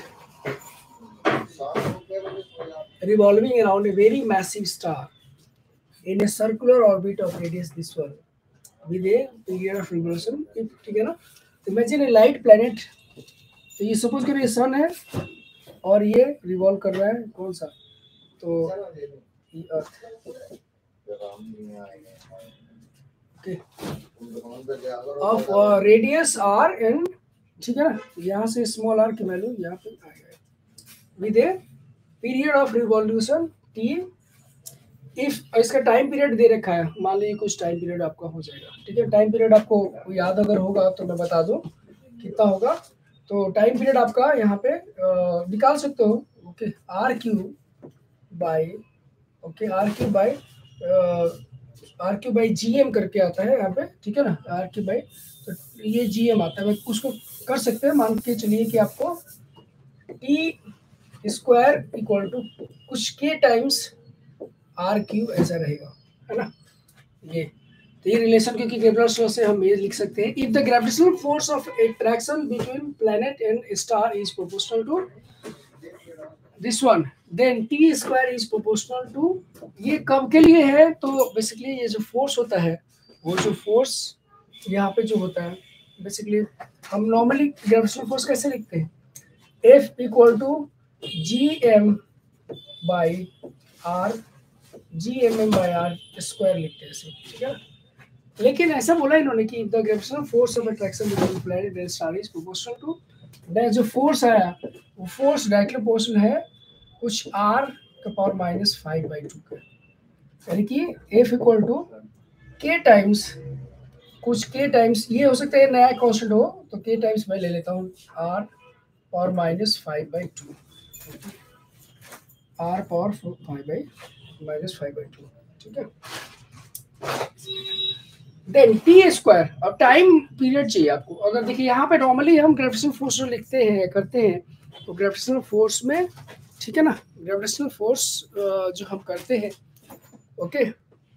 revolving around a very massive star in a circular orbit of radius this one with a period of revolution, ठीक है ना। Imagine a light planet, तो ये सपोज करिए सन है और ये रिवॉल्व कर रहा है कौन सा, तो ये earth, okay, of radius R and, ठीक है ना। यहाँ से स्मॉल आर की वैल्यू यहाँ पे आ गया with a period of revolution T. If इसका टाइम पीरियड दे रखा है, मान लीजिए कुछ टाइम पीरियड आपका हो जाएगा, ठीक है। टाइम पीरियड आपको याद अगर होगा तो मैं बता दूं कितना होगा। तो टाइम पीरियड आपका यहाँ पे आ, निकाल सकते हो, okay, R Q by, okay, R Q by R Q by G M करके आता है यहाँ पे, ठीक है ना, आर क्यू बाई, तो ये जी एम आता है। मैं उसको कर सकते हैं, मान के चलिए कि आपको टी स्क्वायर इक्वल टू कुछ के टाइम्स आर क्यू ऐसा रहेगा, है ना। ये तो ये रिलेशन, क्योंकि केप्लर्स लॉ से हम ये लिख सकते हैं, if the gravitational force of attraction between planet and star is proportional to this one, then T square is proportional to, ये कब के लिए है, तो बेसिकली ये जो फोर्स होता है, वो जो फोर्स यहाँ पे जो होता है, बेसिकली हम नॉर्मली ग्रेविटेशनल फोर्स कैसे लिखते हैं, F equal to G M by R, G M M by R square लिखते हैं ऐसे, ठीक है। लेकिन ऐसा बोला इन्होंने कि the gravitational force of attraction between planet and star is proportional to, जो फोर्स आया वो फोर्स डायरेक्टली प्रोपोर्शनल है कुछ आर का power minus five by two का, यानी कि F equal to K times कुछ के टाइम्स, ये हो सकता है नया कांस्टेंट हो, तो के टाइम्स मैं ले लेता हूँ R power minus five by two, R power five by minus five by two, ठीक है। देन टी स्क्वायर, अब टाइम पीरियड चाहिए आपको। अगर देखिए यहाँ पे नॉर्मली हम ग्रेविटेशनल फोर्स जो लिखते हैं करते हैं, तो ग्रेविटेशनल फोर्स में, ठीक है ना, ग्रेविटेशनल फोर्स जो हम करते हैं, ओके,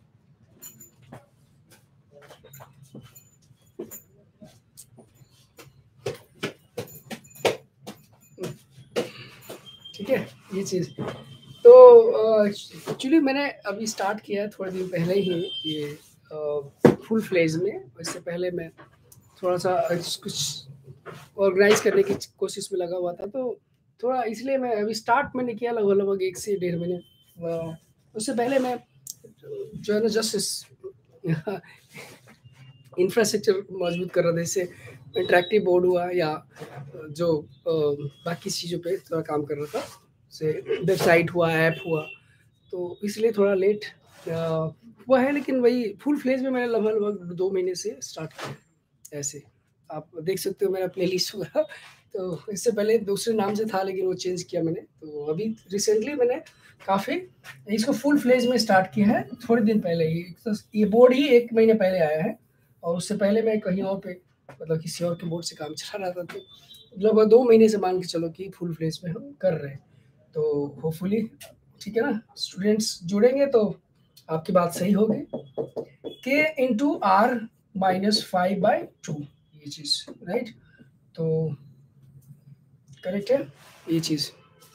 ठीक है, ये चीज। तो एक्चुअली मैंने अभी स्टार्ट किया है थोड़े दिन पहले ही ये फुल फ्लेज में, इससे पहले मैं थोड़ा सा कुछ ऑर्गेनाइज करने की कोशिश में लगा हुआ था, तो थोड़ा इसलिए मैं अभी स्टार्ट मैंने किया लगभग लगभग एक से डेढ़ महीने। उससे पहले मैं जो है ना जस्ट इंफ्रास्ट्रक्चर मजबूत कर रहा था, जैसे इंटरेक्टिव बोर्ड हुआ या जो बाकी चीज़ों पे थोड़ा काम कर रहा था, से वेबसाइट हुआ, ऐप हुआ, तो इसलिए थोड़ा लेट हुआ है। लेकिन वही फुल फ्लेज में मैंने लगभग लगभग दो महीने से स्टार्ट किया। ऐसे आप देख सकते हो मेरा प्लेलिस्ट हुआ, तो इससे पहले दूसरे नाम से था लेकिन वो चेंज किया मैंने। तो अभी रिसेंटली मैंने काफ़ी इसको फुल फ्लेज में स्टार्ट किया है, थोड़े दिन पहले ही। तो ये बोर्ड ही एक महीने पहले आया है, और उससे पहले मैं कहीं और पे मतलब किसी और के बोर्ड से काम चला रहा था, तो लगभग दो महीने से मान के चलो कि फुल फ्लेज में हम कर रहे हैं। तो होपफुली, ठीक है ना, स्टूडेंट्स जुड़ेंगे तो आपकी बात सही होगी। K into R minus five by two, ये चीज़ राइट, तो करेक्ट है ये चीज़,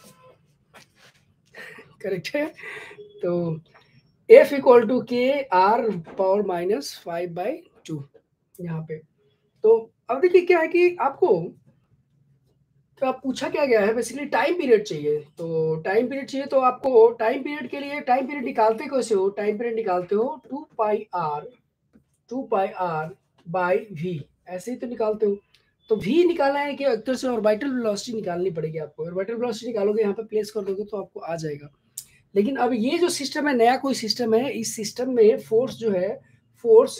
करेक्ट है। तो F equal to K R power minus five by two यहाँ पे। तो अब देखिए क्या है कि आपको तो आप पूछा क्या गया है, बेसिकली टाइम पीरियड चाहिए। तो टाइम पीरियड चाहिए तो आपको टाइम पीरियड के लिए टाइम पीरियड निकालते कैसे हो, टाइम पीरियड निकालते हो two pi R two pi R by V, ऐसे ही तो निकालते हो। तो वी निकालना है कि अक्तर से ऑर्बिटल वेलोसिटी निकालनी पड़ेगी आपको। ऑर्बिटल वेलोसिटी निकालोगे, यहाँ पे प्लेस कर दोगे तो आपको आ जाएगा। लेकिन अब ये जो सिस्टम है, नया कोई सिस्टम है, इस सिस्टम में फोर्स जो है, फोर्स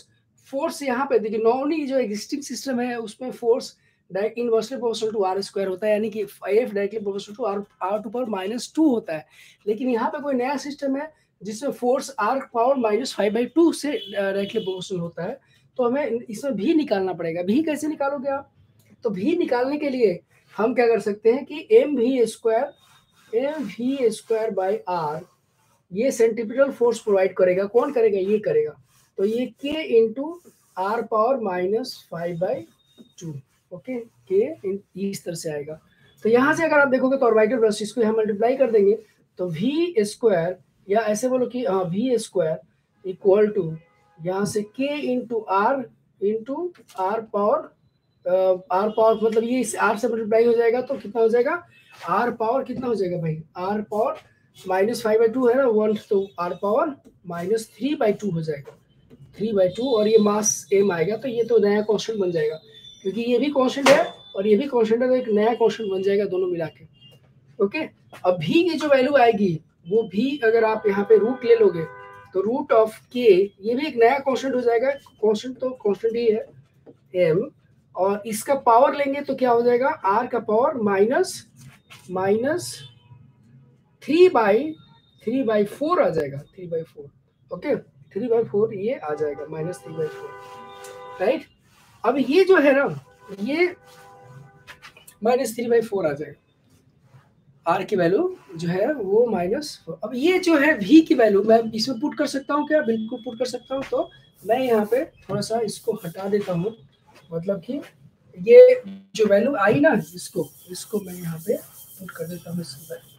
फोर्स यहाँ पे देखिए, नॉर्मली जो एग्जिस्टिंग सिस्टम है उसमें force direct inversely proportional to R square होता है, यानी कि F directly proportional to R R to power minus two होता है। लेकिन यहाँ पे कोई नया सिस्टम है जिसमें force R power minus five by two से डायरेक्टली प्रोपोर्शनल होता है, तो हमें इसमें भी निकालना पड़ेगा। भी कैसे निकालोगे आप? तो भी निकालने के लिए हम क्या कर सकते हैं कि M V square M V square by R, ये सेंट्रीपिटल फोर्स प्रोवाइड करेगा। कौन करेगा? ये करेगा। तो ये K into R power minus five by two, okay, के इस तरह से आएगा। तो यहाँ से अगर आप देखोगे तो ऑर्बिटल वेलोसिटी, इसको हम मल्टीप्लाई कर देंगे तो वी स्क्वायर, या ऐसे बोलो कि हाँ वी स्क्वायर इक्वल टू यहाँ से K into R into R power R power, मतलब ये इस आर से मल्टीप्लाई हो जाएगा तो कितना हो जाएगा? आर पावर कितना हो जाएगा भाई? R power minus five by two है ना वन, तो R power minus three by two हो जाएगा, थ्री बाई टू, और ये मास एम आएगा। तो ये तो नया कॉन्स्टेंट बन जाएगा, क्योंकि ये भी कॉन्स्टेंट है और ये भी कॉन्स्टेंट है, तो एक नया कॉन्स्टेंट बन जाएगा दोनों मिला के। ओके, अब भी की जो वैल्यू आएगी वो भी अगर आप यहाँ पे रूट ले लोगे तो रूट ऑफ के, ये भी एक नया कॉन्स्टेंट हो जाएगा। कॉन्स्टेंट तो कॉन्स्टेंट ही है एम, और इसका पावर लेंगे तो क्या हो जाएगा? आर का power minus minus three by three by four आ जाएगा, three by four. Okay, three by four ये आ जाएगा, minus three by four, right. अब ये जो है ना, ये माइनस थ्री बाई फोर आ जाएगा, आर की वैल्यू जो है वो माइनस फोर। अब ये जो है वी की वैल्यू मैं इसमें पुट कर सकता हूँ क्या? बिल्कुल पुट कर सकता हूँ। तो मैं यहाँ पे थोड़ा सा इसको हटा देता हूँ, मतलब कि ये जो वैल्यू आई ना, इसको इसको मैं यहाँ पे पुट कर देता हूँ इसके बाद।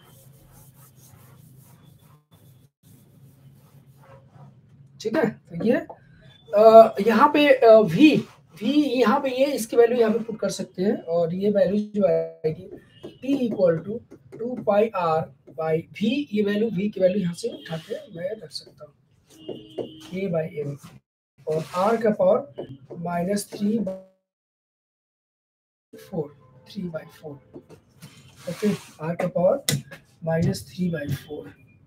ठीक है, तो ये आ, यहाँ पे वी वी यहाँ पे ये इसकी वैल्यू यहाँ पे पुट कर सकते हैं, और ये वैल्यू जो आएगी T equal to two pi R by V, ये वैल्यू वी की वैल्यू यहाँ से उठा के मैं रख सकता हूँ के बाई एम, और आर का power minus three four three by four, okay, R का power minus three by four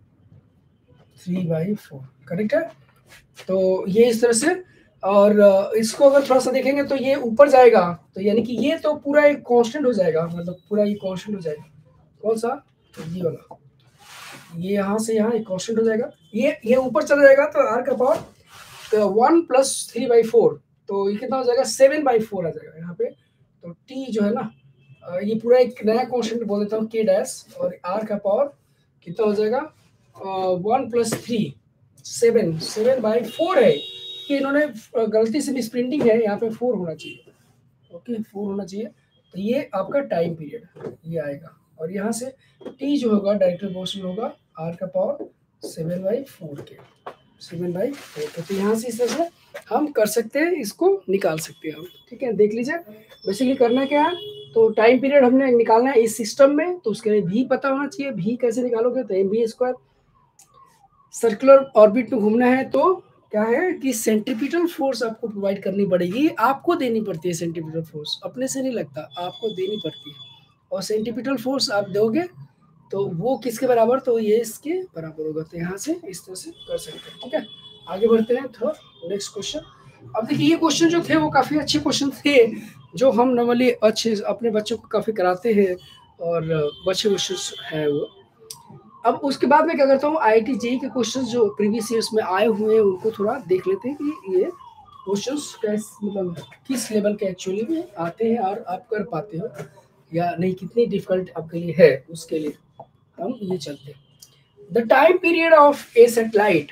three by four, correct है। तो ये इस तरह से, और इसको अगर थोड़ा सा देखेंगे तो ये ऊपर जाएगा, तो यानी कि ये तो पूरा एक कांस्टेंट हो जाएगा, मतलब पूरा ये कांस्टेंट हो जाएगा। कौन सा? तो ये वाला, ये यहाँ से यहाँ एक कांस्टेंट हो जाएगा, ये ये ऊपर चला जाएगा तो आर का पावर तो one plus three by four, तो ये कितना हो जाएगा? सेवन बाई फोर आ जाएगा यहाँ पे। तो टी जो है ना, ये पूरा एक नया कांस्टेंट बोल देता हूँ के डैश, और आर का पावर कितना हो जाएगा? One plus three, seven seven by four है कि इन्होंने गलती से मिस प्रिंटिंग है, यहाँ पे फोर होना चाहिए, ओके, फोर होना चाहिए। तो ये आपका टाइम पीरियड ये आएगा, और यहाँ से टी जो होगा डायरेक्ट प्रोपोर्शनल होगा आर का पावर सेवन बाई फोर के, सेवन बाई फोर के। तो यहाँ से इस तरह से हम कर सकते हैं, इसको निकाल सकते हैं हम। ठीक है, देख लीजिए बेसिकली करना क्या है। तो टाइम पीरियड हमने निकालना है इस सिस्टम में, तो उसके लिए भी पता होना चाहिए। भी कैसे निकालोगे? तो M B square, circular orbit में घूमना है तो क्या है कि सेंट्रीपिटल फोर्स आपको प्रोवाइड करनी पड़ेगी, आपको देनी पड़ती है। सेंट्रीपिटल फोर्स अपने से नहीं लगता, आपको देनी पड़ती है, और सेंट्रीपिटल फोर्स आप दोगे तो वो किसके बराबर? तो ये इसके बराबर होगा। तो यहाँ से इस तरह से कर सकते हैं। ठीक है, आगे बढ़ते हैं थोड़ा नेक्स्ट क्वेश्चन। अब देखिए ये क्वेश्चन जो थे वो काफ़ी अच्छे क्वेश्चन थे, जो हम नॉर्मली अच्छे अपने बच्चों को काफ़ी कराते हैं, और अच्छे क्वेश्चन हैं वो। अब उसके बाद में क्या करता हूँ, आई आई टी जेई के क्वेश्चन जो प्रीवियस ईयर्स में आए हुए हैं उनको थोड़ा देख लेते हैं कि ये क्वेश्चंस कैसे, मतलब किस लेवल के एक्चुअली में आते हैं और आप कर पाते हो या नहीं, कितनी डिफिकल्ट आपके लिए है, उसके लिए हम ये चलते हैं। The time period of a satellite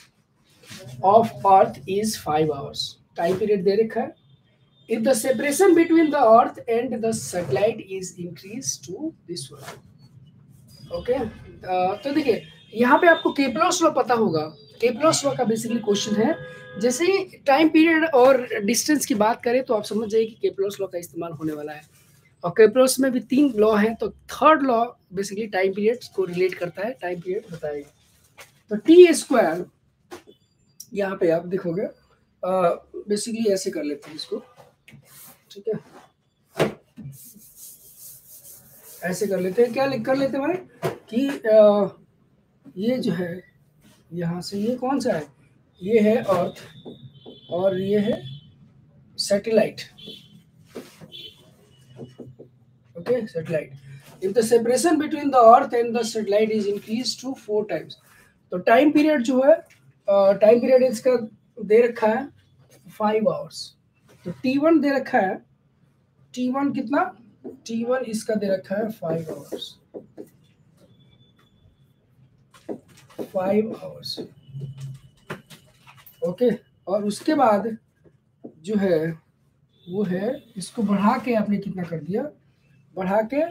of earth is five hours. Time period दे रखा है। If the separation between the earth and the satellite is increase to this one, okay. तो देखिए यहाँ पे आपको केपलर्स लॉ पता होगा। केपलर्स लॉ का बेसिकली क्वेश्चन है, जैसे ही टाइम पीरियड और डिस्टेंस की बात करें तो आप समझ जाइए कि केपलर्स लॉ का इस्तेमाल होने वाला है। और केपलर्स में भी तीन लॉ हैं, तो third law basically time period को रिलेट करता है, टाइम पीरियड बताएगा। तो टी स्क्वायर यहाँ पे आप देखोगे, बेसिकली ऐसे कर लेते हैं इसको, ठीक है, ऐसे कर लेते हैं। क्या लिख कर लेते हैं भाई कि आ, ये जो है यहाँ से, ये कौन सा है? ये है अर्थ, और ये है satellite. Okay, satellite. If the separation between the earth and the satellite is increase to four times, तो टाइम पीरियड जो है, टाइम पीरियड इसका दे रखा है फाइव आवर्स। तो टी वन दे रखा है, टी वन कितना, टी वन इसका दे रखा है five hours, five hours. Okay, और उसके बाद जो है वो है, इसको बढ़ा के आपने कितना कर दिया, बढ़ा के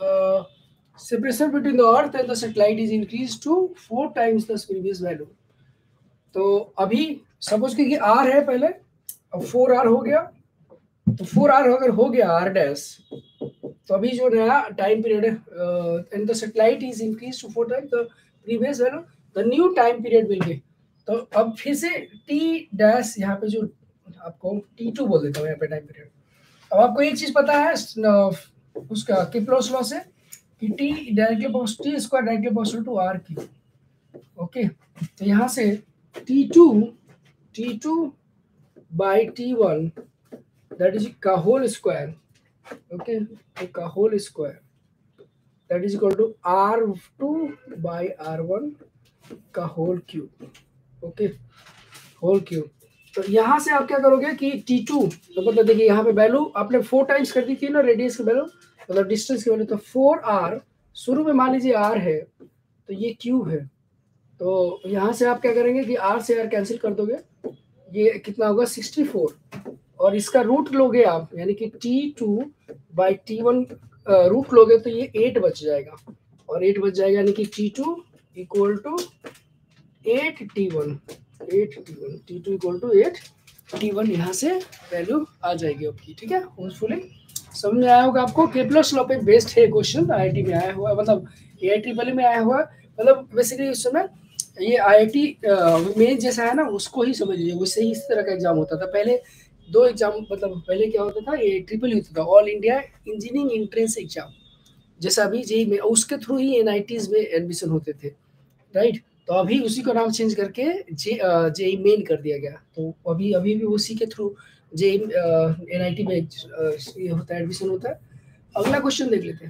separation between the earth and the satellite is increase to four times the previous value. तो अभी सपोज कि आर है पहले, अब फोर आर हो गया, तो फोर आर अगर हो गया आर डैश, तो अभी जो नया time period and the satellite is increase to four times the previous value, the new time period will be. तो अब फिर से टी डैश यहाँ पे जो आपको टी टू बोल देता हूँ यहाँ पे टाइम पीरियड। अब आपको एक चीज पता है उसका किप्लॉस लॉ से कि T directly proportional, T square directly proportional to R cube. Okay, तो यहाँ से T two T two by T one that is का होल स्क्वायर, ओके, का whole square that is equal to R two by R one का whole cube. Okay, whole cube. तो यहाँ से आप क्या करोगे कि टी टू, तो मतलब देखिए यहाँ पे वैल्यू आपने फोर टाइम्स कर दी थी ना रेडियस की वैल्यू, मतलब डिस्टेंस की वैल्यू, तो फोर आर शुरू में मान लीजिए आर है, तो ये क्यूब है। तो यहाँ से आप क्या करेंगे कि आर से आर कैंसिल कर दोगे, ये कितना होगा सिक्सटी फोर, और इसका रूट लोगे आप, यानी कि T two by T one root लोगे तो ये एट बच जाएगा, और एट बच जाएगा, यानी कि T two equal to eight T one, eight T one, T two equal to eight T one, यहाँ से वैल्यू आ जाएगी आपकी। ठीक है, होपफुली समझ में आया होगा आपको। केप्लर्स लॉ पे बेस्ड है क्वेश्चन, आईआईटी में आया हुआ, मतलब एआई ट्रिपल में आया हुआ, मतलब बेसिकली उस समय ये आईआईटी मेन जैसा है ना, उसको ही समझ लीजिए, वैसे ही इस तरह का एग्जाम होता था पहले। दो एग्जाम, मतलब पहले क्या होता था, ये ट्रिपल होता था, all India engineering entrance exam, जैसा अभी जेई में, उसके थ्रू ही एनआईटीज में एडमिशन होते थे, राइट। तो अभी उसी का नाम चेंज करके जे जेई मेन कर दिया गया, तो अभी अभी भी उसी के थ्रू जेई एनआईटी में ये होता है, एडमिशन होता है। अगला क्वेश्चन देख लेते हैं।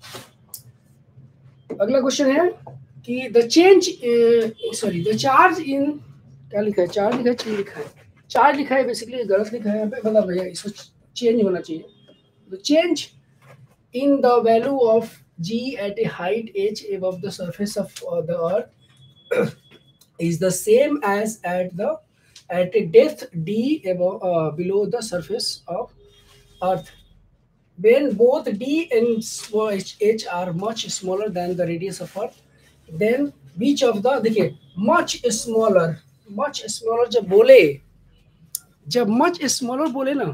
अगला क्वेश्चन है कि the change, sorry the charge in, क्या लिखा है, चार्ज लिखा है, चेंज लिखा है, चार्ज लिखा है, बेसिकली गलत लिखा है यहाँ पे, मतलब भैया इसको चेंज होना चाहिए। The change in the value of g at a height h above the surface of uh, the earth is the same as at the at a depth d above uh, below the surface of earth when both d and small h, h are much smaller than the radius of earth, then which of the, देखिए much smaller, much smaller जब बोले, जब much smaller बोले ना,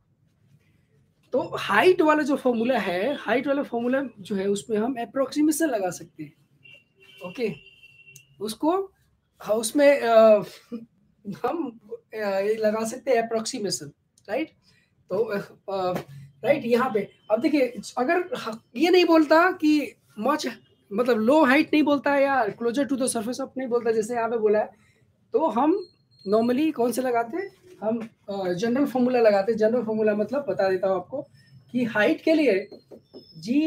तो height वाला जो formula है, हाइट वाला फॉर्मूला जो है उसमें हम अप्रोक्सीमेशन लगा सकते हैं। ओके, उसको उसमें आ, हम आ, लगा सकते हैं अप्रोक्सीमेशन, राइट। तो राइट यहाँ पे अब देखिए, अगर ये नहीं बोलता कि मच, मतलब लो हाइट नहीं बोलता है या closer to the surface of नहीं बोलता, जैसे यहाँ पे बोला है, तो हम नॉर्मली कौन से लगाते हैं, हम जनरल फॉर्मूला लगाते हैं। जनरल फॉर्मूला मतलब बता देता हूँ आपको कि हाइट के लिए जी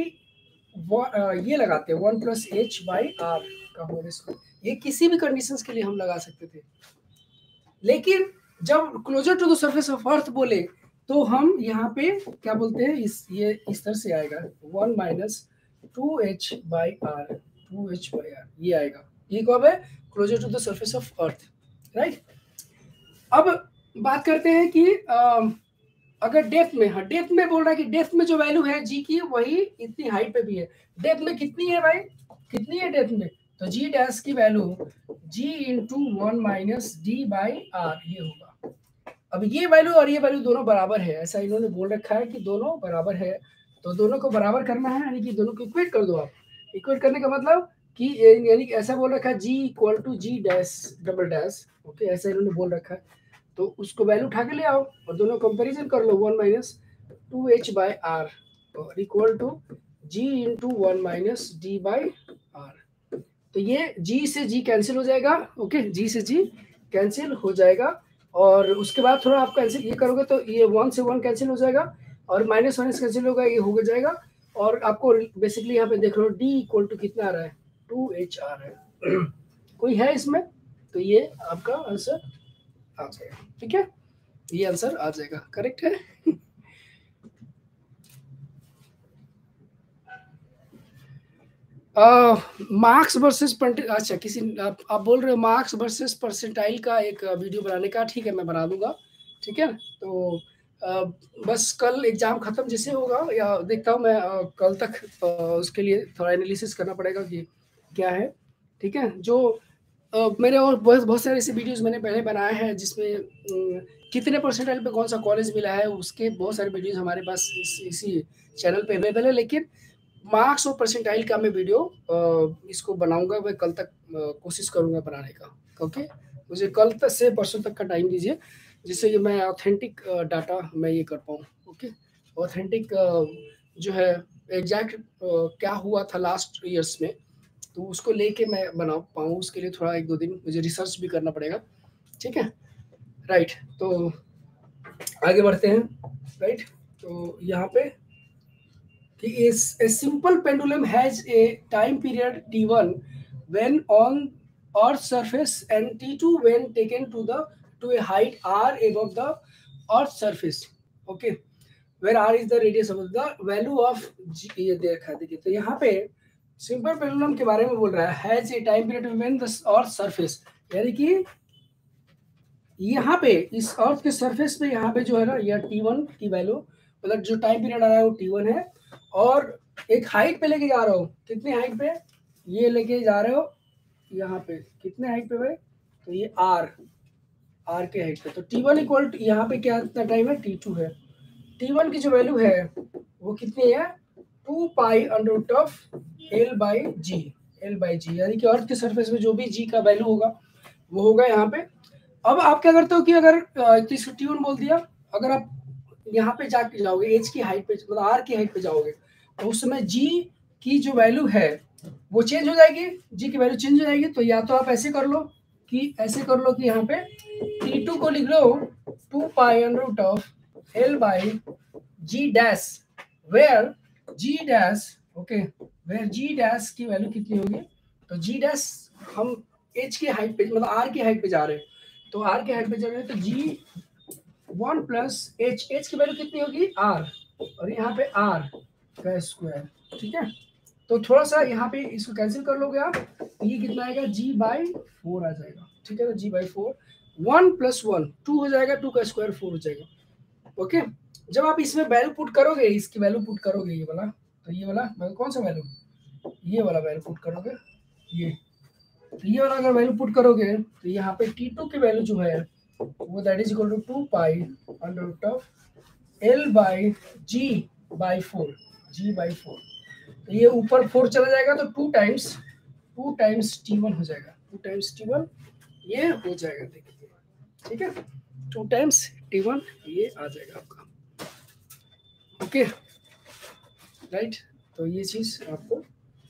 ये लगाते हैं one plus H by R का होल स्क्वायर, ये किसी भी कंडीशंस के लिए हम लगा सकते थे। लेकिन जब closer to the surface of earth बोले तो हम यहाँ पे क्या बोलते हैं, इस ये इस तरह से आएगा one minus two H by R, two H by R ये आएगा। ये कब है, closer to the surface of earth, right. अब बात करते हैं कि आ, अगर डेप्थ में, हाँ डेप्थ में बोल रहा है कि डेप्थ में जो वैल्यू है जी की वही इतनी हाइट पे भी है। डेप्थ में कितनी है भाई, कितनी है डेप्थ में, तो जी डैश की value G into one minus D by R ये होगा। अब ये वैल्यू और ये वैल्यू दोनों बराबर है, ऐसा इन्होंने बोल रखा है कि दोनों बराबर है, तो दोनों को बराबर करना है, यानी कि दोनों को इक्वेट कर दो आप। इक्वेट करने का मतलब कि यानी कि ऐसा बोल रखा है G equal to G dash double dash, okay, ऐसा इन्होंने बोल रखा है, तो उसको वैल्यू उठा के ले आओ और दोनों कंपैरिजन कर लो, one minus two H by R और equal to G into one minus D by R. तो ये जी से जी कैंसिल हो जाएगा, ओके, जी से जी कैंसिल हो जाएगा, और उसके बाद थोड़ा आप कैंसिल ये करोगे तो ये वन से वन कैंसिल हो जाएगा और माइनस माइनस कैंसिल होगा, ये हो जाएगा। और आपको बेसिकली यहाँ पे देख लो डी इक्वल टू कितना आ रहा है, टू एच आ रहा है। कोई है इसमें, तो ये आपका आंसर आ जाएगा। ठीक है, ये आंसर आ जाएगा, करेक्ट है। मार्क्स वर्सेस अच्छा किसी आप, आप बोल रहे हो मार्क्स वर्सेस परसेंटाइल का एक वीडियो बनाने का, ठीक है मैं बना दूंगा। ठीक है, तो आ, बस कल एग्जाम खत्म जैसे होगा या देखता हूँ मैं, आ, कल तक आ, उसके लिए थोड़ा एनालिसिस करना पड़ेगा कि क्या है। ठीक है, जो आ, मेरे और बहुत बहुत सारे ऐसे वीडियोस मैंने पहले बनाए हैं जिसमें अम, कितने परसेंटाइल पे कौन सा कॉलेज मिला है, उसके बहुत सारे वीडियोस हमारे पास इस, इसी चैनल पे अवेलेबल है। लेकिन मार्क्स और परसेंटाइल का मैं वीडियो अ, इसको बनाऊंगा, मैं कल तक अ, कोशिश करूंगा बनाने का। ओके, मुझे कल तक से परसों तक का टाइम दीजिए जिससे कि मैं ऑथेंटिक डाटा मैं ये कर पाऊँ। ओके, ऑथेंटिक जो है एग्जैक्ट क्या हुआ था लास्ट ईयर्स में, तो उसको लेके मैं बना पाऊँ, उसके लिए थोड़ा एक दो दिन मुझे रिसर्च भी करना पड़ेगा। ठीक है, राइट, तो आगे बढ़ते हैं। राइट, तो यहाँ पे is a simple pendulum has a time period t one when on earth's surface and t two when taken to the to a height r above the earth's surface. Okay, where r is the radius of the value of g, ये देखा देखिए, तो यहाँ पे simple pendulum के बारे में बोल रहा है, has a time period when the earth surface, यानी कि यहाँ पे इस अर्थ के सरफेस पे यहाँ पे जो है ना यह टी वन की वैल्यू, मतलब जो टाइम पीरियड आ रहा है वो टी वन है। और एक हाइट पे लेके जा रहा हो, कितने हाइट पे ये लेके जा रहे हो, यहाँ पे कितने हाइट पे भाई, तो ये आर आर के हाइट पे, तो टी वन इक्वल यहाँ पे क्या कितना टाइम है, टी टू है। टी वन की जो वैल्यू है वो कितनी है, two pi under root of L by G, L by G, यानी कि अर्थ के सरफेस में जो भी जी का वैल्यू होगा वो होगा यहाँ पे। अब आप क्या करते हो कि अगर तो इसको टी वन बोल दिया, अगर आप यहाँ पे जाके जाओगे एच की हाइट पे, मतलब आर की हाइट पे जाओगे, तो उस समय जी की जो वैल्यू है वो चेंज हो जाएगी, जी की वैल्यू चेंज हो जाएगी। तो या तो आप ऐसे कर लो कि ऐसे कर लो कि यहाँ पे टी टू को लिख लो two pi under root of L by G dash, where G dash, okay, where G dash की वैल्यू कितनी होगी, तो जी डैश हम एच की हाइट पे मतलब आर की हाइट पे जा रहे हैं, तो आर के हाइट पे जा रहे हैं, तो G one plus H, H की वैल्यू कितनी होगी आर, और यहाँ पे आर का स्क्वायर। ठीक है, तो थोड़ा सा यहाँ पे इसको कैंसिल कर लोगे आप, ये कितना आएगा, जी बाई फोर आ जाएगा। ठीक है, तो G by four, one plus one two हो जाएगा, टू का स्क्वायर फोर हो जाएगा। ओके, जब आप इसमें वैल्यू पुट करोगे, इसकी वैल्यू पुट करोगे ये वाला, तो ये वाला कौन सा वैल्यू, ये वाला वैल्यू पुट करोगे, ये तो ये वाला अगर वैल्यू पुट करोगे तो यहाँ पे टी टू की वैल्यू जो है वो that is equal to two pi under root of L by G by four, G by four, तो ये ऊपर फोर चला जाएगा तो two times two times T one हो जाएगा, टू टाइम्स टी वन ये हो जाएगा, देखिए। ठीक है, टू टाइम्स टी वन ये आ जाएगा आपका। ओके, राइट, तो ये चीज आपको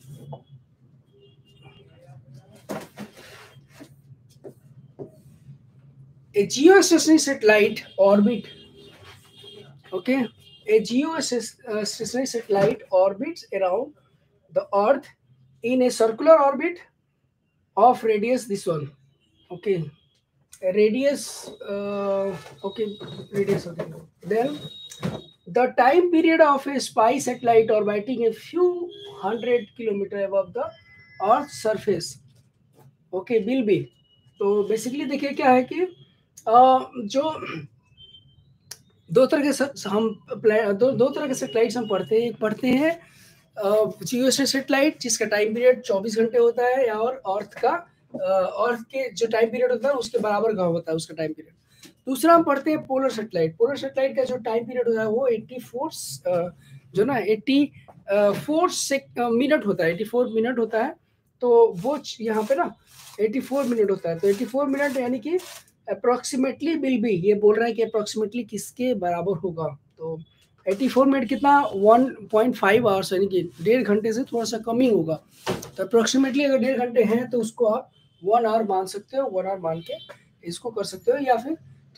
a geostationary satellite orbit, okay, a geostationary satellite orbits around the earth in a circular orbit of radius this one, okay, a radius uh, okay, radius, okay, then the time period of a spy satellite orbiting a few hundred kilometer above the earth's surface, okay, will be, तो basically देखिए क्या है कि जो दो तरह के हम दो दो तरह के सेटेलाइट्स हम पढ़ते हैं, एक पढ़ते हैं जियोस्टेशनरी सेटेलाइट जिसका टाइम पीरियड चौबीस घंटे होता है, या और अर्थ का अर्थ के जो टाइम पीरियड होता है उसके बराबर का होता है उसका टाइम पीरियड। दूसरा हम पढ़ते हैं पोलर सेटेलाइट, पोलर सेटेलाइट का जो टाइम पीरियड होता है वो एट्टी फोर जो ना एट्टी फोर मिनट होता है, एट्टी फोर मिनट होता है, तो वो यहाँ पे ना एट्टी फोर मिनट होता है, तो एट्टी फोर मिनट यानी कि अप्रोक्सीमेटली विल बी, ये बोल रहा है कि अप्रोक्सीमेटली किसके बराबर होगा, तो एट्टी फोर मिनट कितना वन पॉइंट फाइव आवर्स, यानी कि डेढ़ घंटे से थोड़ा सा कम ही होगा, तो अप्रोक्सीमेटली अगर डेढ़ घंटे हैं तो उसको आप वन आवर मान सकते हो, वन आवर मान के इसको कर सकते हो, या फिर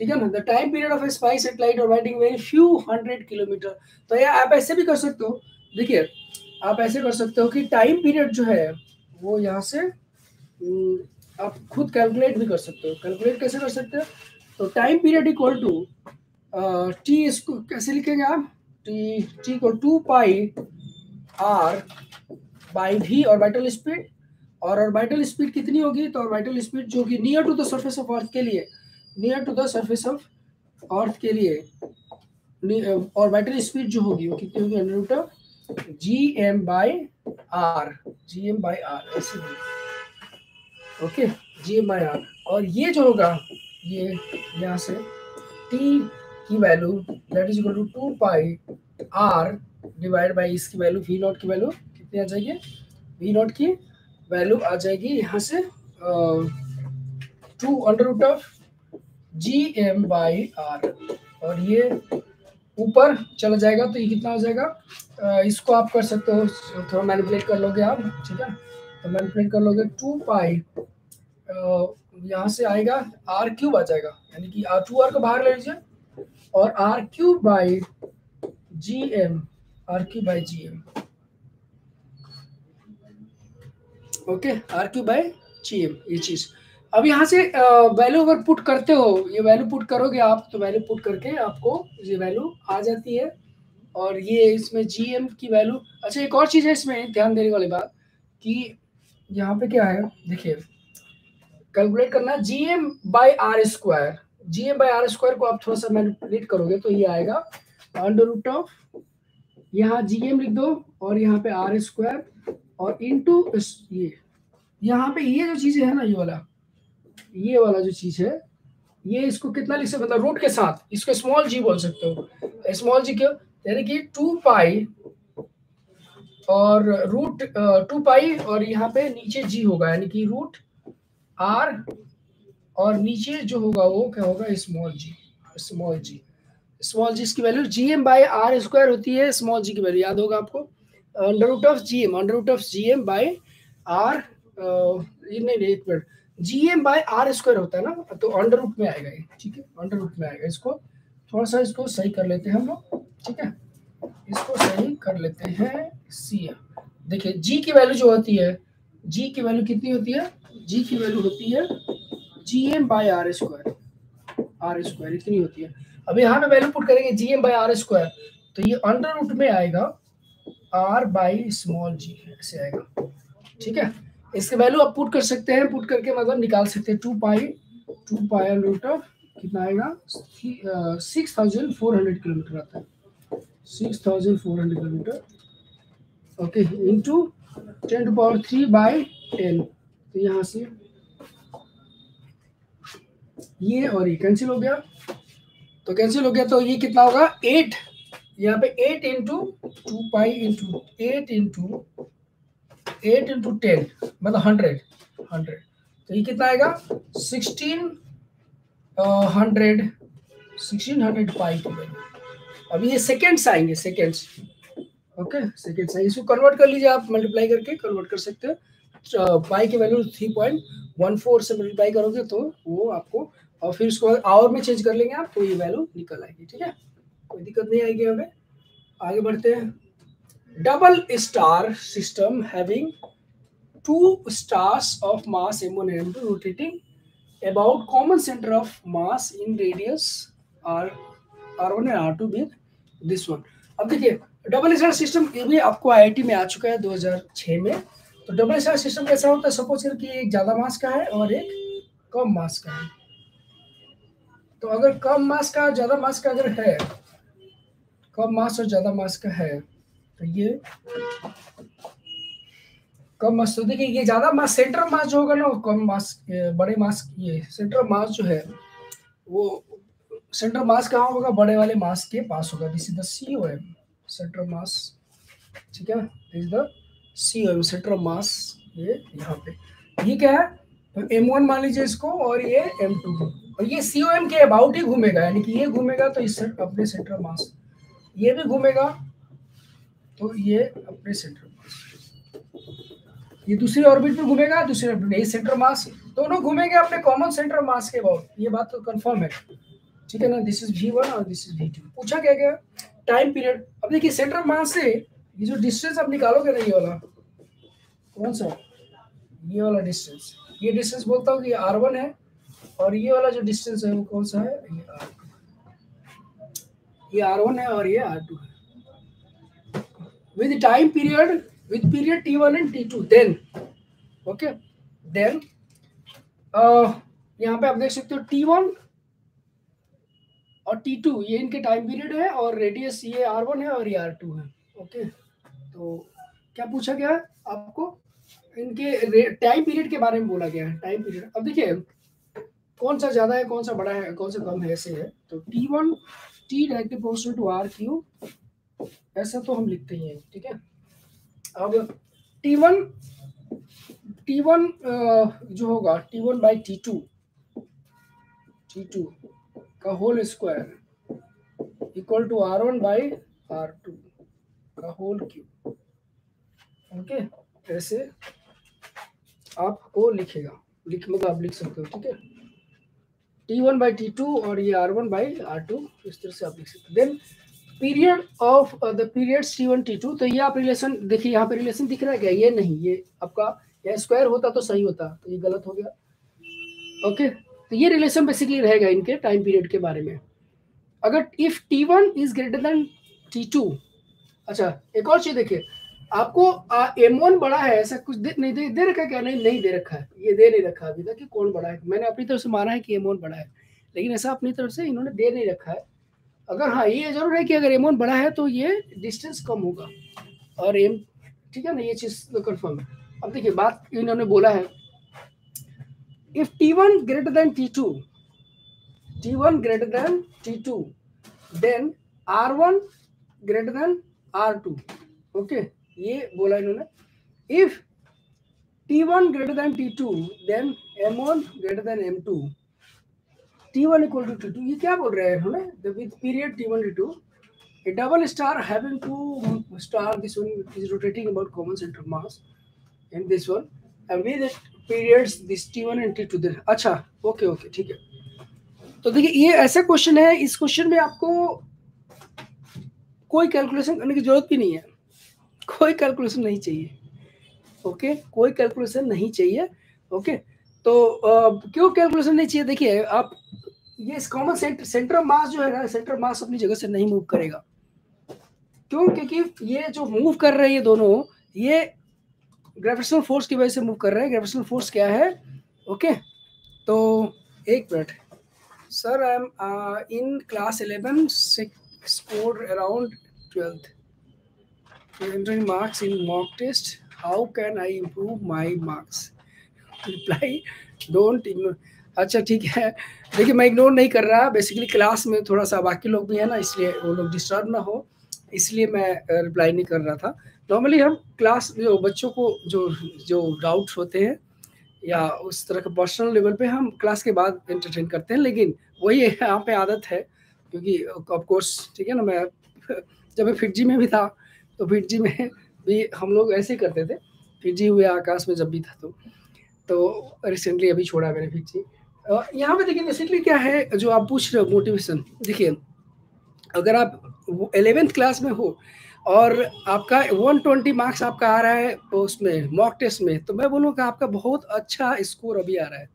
ठीक है ना। The time period of a spy satellite orbiting very few hundred kilometre. तो ये आप ऐसे भी कर सकते हो, देखिए आप ऐसे कर सकते हो कि टाइम पीरियड जो है वो यहाँ से आप खुद कैलकुलेट भी कर सकते हो। कैलकुलेट कैसे कर सकते हो, तो time period equal to T, इसको कैसे लिखेंगे आप, T T equal to pi R by V orbital speed. और ऑर्बिटल स्पीड कितनी होगी, तो ऑर्बिटल स्पीड जो कि near to the surface of earth के लिए, near to the surface of earth के लिए ऑर्बिटल स्पीड जो होगी वो कितनी होगी, under root of G M by R, G M by R ऐसे होगी, okay, ji M by R. और ये जो होगा ये यहाँ से टी की value that is equal to two pi R divide by इसकी वैल्यू वी नॉट की वैल्यू कितनी आ जाएगी, वी नॉट की वैल्यू आ जाएगी यहाँ से two under root of G M by R. और ये ऊपर चला जाएगा तो ये कितना हो जाएगा, uh, इसको आप कर सकते हो, थोड़ा मैनिपुलेट कर लोगे आप, ठीक है, तो मैनिपुलेट कर लोगे टू पाई uh, यहाँ से आएगा आर क्यूब आ जाएगा, यानी कि आर टू आर को बाहर ले लीजिए और R cube by G M, R cube by G M, okay, R cube by G M ये चीज। अब यहाँ से वैल्यू अगर पुट करते हो, ये वैल्यू पुट करोगे आप, तो वैल्यू पुट करके आपको ये वैल्यू आ जाती है। और ये इसमें जी एम की वैल्यू, अच्छा एक और चीज है इसमें ध्यान देने वाली बात कि यहाँ पे क्या है, देखिए कैलकुलेट करना G M by R square, G M by R square को आप थोड़ा सा मैनिपुलेट करोगे तो ये आएगा अंडर रूट ऑफ, यहाँ जी एम लिख दो और यहाँ पे आर स्क्वायर और इनटू ये, यहाँ पे ये जो चीजें है ना, ये वाला ये वाला जो चीज है, ये इसको कितना लिख सकते, मतलब रूट के साथ इसको स्मॉल जी बोल सकते हो। स्मॉल जी क्यों, यानी कि टू पाई और रूट टू पाई और यहाँ पे नीचे जी होगा, यानी कि रूट आर और नीचे जो होगा वो क्या होगा, small G, small G, small G इसकी value G M by R square होती है, स्मॉल जी की वैल्यू याद होगा आपको, under root of G M, under root of G M by R, नहीं नहीं एक minute, G M by R square होता है ना, तो अंडर रूट में आएगा ये, ठीक है, अंडर रूट में आएगा। इसको थोड़ा सा इसको सही कर लेते हैं हम लोग, ठीक है, इसको सही कर लेते हैं, सी एम, देखिए जी की वैल्यू जो होती है, जी की वैल्यू कितनी होती है, जी की वैल्यू होती है G M by R square, R square इतनी होती है। अब यहाँ पे वैल्यू पुट करेंगे G M by R square, तो ये अंडर रूट में आएगा आर बाई स्मॉल जी ऐसे आएगा, ठीक है। इसके वैल्यू आप पुट कर सकते हैं, पुट करके मतलब निकाल सकते हैं two pi, two pi under root of कितना आएगा, six thousand four hundred kilometre आता है, six thousand four hundred kilometre, okay, into ten to power three by ten, तो यहाँ से ये और ये कैंसिल हो गया, तो कैंसिल हो गया तो ये कितना होगा, एट, यहाँ पे eight into two pi into eight into eight into ten मतलब हंड्रेड, हंड्रेड, तो ये कितना आएगा sixteen hundred, sixteen hundred pi की वैल्यू। अब ये सेकेंड्स आएंगे, सेकेंड्स, ओके, सेकेंड्स आएंगे, इसको कन्वर्ट कर लीजिए आप, मल्टीप्लाई करके कन्वर्ट कर सकते हो, पाई की value three point one four से मल्टीप्लाई करोगे तो वो आपको, और फिर उसको आवर में चेंज कर लेंगे आप तो ये वैल्यू निकल आएगी, ठीक है, कोई दिक्कत नहीं आएगी। हमें आगे बढ़ते हैं। Double star system having two stars of mass M one and M two rotating about common center of mass in radius r r1 and r2 with this one। अब देखिए डबल स्टार सिस्टम ये भी आपको IIT में आ चुका है दो हज़ार छह में। तो डबल स्टार सिस्टम कैसा होता है, सपोज कर कि एक ज्यादा मास का है और एक कम मास का है। तो अगर कम मास का ज्यादा मास का अगर है, कम मास और ज्यादा मास का है, तो ये कम मास, तो देखिए ये ज्यादा मास, सेंटर मास जो होगा ना वो कम मास, बड़े मास, ये सेंटर मास जो है वो सेंटर मास कहाँ होगा, बड़े वाले मास के पास होगा, this is the C O M, centre mass, ठीक है, this is the C O M, centre mass, ये यहाँ पे, ये क्या है, तो एम वन मान लीजिए इसको और ये एम टू, और ये सी ओ एम के अबाउट ही घूमेगा, यानी कि ये घूमेगा तो इस अपने सेंटर मास, ये भी घूमेगा तो ये अपने सेंटर मास, ये दूसरी ऑर्बिट में घूमेगा, दूसरे ऑर्बिट में, ये सेंटर मास, दोनों घूमेंगे अपने कॉमन सेंटर मास के अबाउट, ये बात तो कंफर्म है। ठीक है ना, दिस इज वी वन और दिस इज वी टू। पूछा क्या गया, टाइम पीरियड। अब देखिए सेंटर ऑफ मास से ये जो डिस्टेंस आप निकालोगे ना, ये वाला कौन सा, ये वाला डिस्टेंस, ये डिस्टेंस बोलता हूँ कि आर वन है, और ये वाला जो डिस्टेंस है वो कौन सा है, ये आर ये आर वन है और ये आर टू है। with time period, with period T one and T two, then okay, then uh, यहाँ पे आप देख सकते हो T वन और T टू ये इनके टाइम पीरियड है, और रेडियस ये आर वन है और ये आर टू है। ओके, तो क्या पूछा गया आपको, इनके टाइम पीरियड के बारे में बोला गया है, टाइम पीरियड। अब देखिए कौन सा ज्यादा है, कौन सा बड़ा है, कौन सा कम है, ऐसे है। तो T one T directly proportional to R cube, ऐसा तो हम लिखते ही हैं, ठीक है। अब T वन T वन जो होगा T one by T two, T two का whole square equal to R one by R two का होल क्यूब। ओके, ऐसे आपको लिखेगा, लिख मतलब आप लिख सकते हो, ठीक है। T one by T two और ये R one by R two, इस तरह से आप लिख सकते हो। Then period of the periods T one T two, तो ये आप रिलेशन देखिए, यहाँ पे रिलेशन दिख रहा है क्या, ये नहीं, ये आपका यह स्क्वायर होता तो सही होता, तो ये गलत हो गया। ओके, तो ये रिलेशन बेसिकली रहेगा इनके टाइम पीरियड के बारे में। अगर if T one is greater than T two, अच्छा एक और चीज देखिए, आपको एम वन बड़ा है ऐसा कुछ दे, नहीं दे, दे रखा है क्या, नहीं नहीं दे रखा है, ये दे नहीं रखा अभी तक कि कौन बड़ा है। मैंने अपनी तरफ से माना है कि एम वन बड़ा है, लेकिन ऐसा अपनी तरफ से इन्होंने दे नहीं रखा है। अगर हाँ ये जरूर है कि अगर एम वन बड़ा है तो ये डिस्टेंस कम होगा, और एम, ठीक है ना, ये चीज तो कंफर्म है। अब देखिए बात इन्होंने बोला है, if T one greater than T two, T one greater than T two, then R one greater than R two. Okay, ये बोला इन्होंने। If T one greater than T two, then M one greater than M two, T one equal to T two, ये क्या बोल रहे हैं उन्होंने, the with period T one T two, a double star having two star, this one is rotating about common center of mass, and this one, and with periods this T one and T two there। अच्छा, okay okay, ठीक है। तो देखिए ये ऐसा question है, इस question में आपको कोई कैलकुलेशन करने की जरूरत भी नहीं है, कोई कैलकुलेशन नहीं चाहिए। ओके, कोई कैलकुलेशन नहीं चाहिए। ओके, तो uh, क्यों कैलकुलेशन नहीं चाहिए, देखिए आप ये common centre centre of mass जो है ना, सेंटर ऑफ मास अपनी जगह से नहीं मूव करेगा। क्यों, क्योंकि ये जो मूव कर रहे हैं ये दोनों, ये ग्रेविटेशनल फोर्स की वजह से मूव कर रहे हैं। ग्रेविटेशनल फोर्स क्या है, ओके, तो एक minute sir, I am in class eleven score around twelfth, entering marks in mock test, how can I improve my marks? Reply, don't ignore। अच्छा ठीक है, देखिए मैं इग्नोर नहीं कर रहा, बेसिकली क्लास में थोड़ा सा बाकी लोग भी है ना, इसलिए वो लोग डिस्टर्ब ना हो, इसलिए मैं रिप्लाई नहीं कर रहा था। नॉर्मली हम क्लास जो बच्चों को जो जो डाउट्स होते हैं या उस तरह का पर्सनल लेवल पे हम क्लास के बाद एंटरटेन करते हैं, लेकिन वही यहाँ पे आदत है, क्योंकि ऑफ कोर्स ठीक है ना, मैं जब मैं फिटजी में भी था तो फिटजी में भी हम लोग ऐसे ही करते थे, फिटजी हुए आकाश में जब भी था, तो तो रिसेंटली अभी छोड़ा मैंने फिटजी। यहाँ पे देखिए बेसिकली क्या है जो आप पूछ रहे हो, मोटिवेशन। देखिए अगर आप इलेवेंथ क्लास में हो और आपका एक सौ बीस मार्क्स आपका आ रहा है उसमें मॉक टेस्ट में, तो मैं बोलूँगा आपका बहुत अच्छा स्कोर अभी आ रहा है,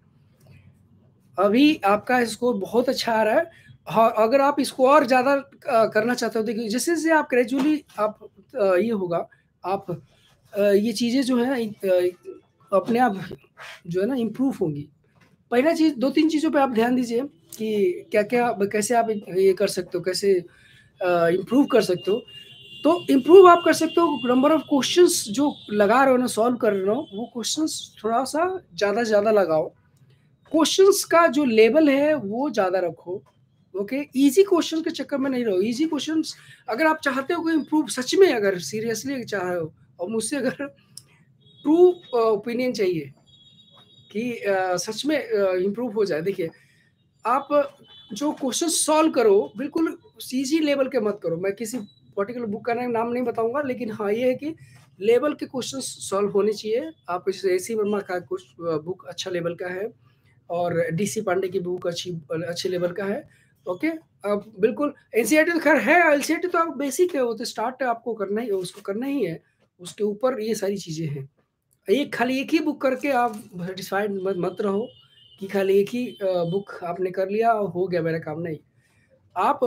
अभी आपका स्कोर बहुत अच्छा आ रहा है। और अगर आप इसको और ज़्यादा करना चाहते हो, देखिए जैसे जैसे आप ग्रेजुअली आप ये होगा, आप ये चीज़ें जो है अपने आप जो है ना इम्प्रूव होंगी। पहला चीज़, दो तीन चीज़ों पे आप ध्यान दीजिए कि क्या क्या कैसे आप ये कर सकते हो, कैसे इम्प्रूव कर सकते हो। तो इम्प्रूव आप कर सकते हो, नंबर ऑफ क्वेश्चंस जो लगा रहे हो ना, सॉल्व कर रहे हो, वो क्वेश्चंस थोड़ा सा ज़्यादा ज़्यादा लगाओ, क्वेश्चंस का जो लेवल है वो ज़्यादा रखो। ओके, इजी क्वेश्चन के चक्कर में नहीं रहो। इजी क्वेश्चंस अगर आप चाहते हो कि इम्प्रूव सच में, अगर सीरियसली चाह रहे हो और मुझसे अगर ट्रू ओपिनियन चाहिए कि uh, सच में इम्प्रूव uh, हो जाए, देखिए आप जो क्वेश्चन सॉल्व करो बिल्कुल इजी लेवल के मत करो। मैं किसी पर्टिकुलर बुक का नाम नहीं बताऊंगा, लेकिन हाँ ये है कि लेवल के क्वेश्चन सॉल्व होने चाहिए। आप जैसे ए सी वर्मा का बुक अच्छा लेवल का है और डी सी पांडे की बुक अच्छी अच्छे लेवल का है, ओके, अब बिल्कुल एनसीईआरटी तो खैर है, एलसीईआरटी तो आप बेसिक है, वो तो स्टार्ट आपको करना ही है, उसको करना ही है, उसके ऊपर ये सारी चीज़ें हैं। एक खाली एक ही बुक करके आप सेटिस्फाइड मत मत रहो कि खाली एक ही बुक आपने कर लिया और हो गया मेरा काम, नहीं। आप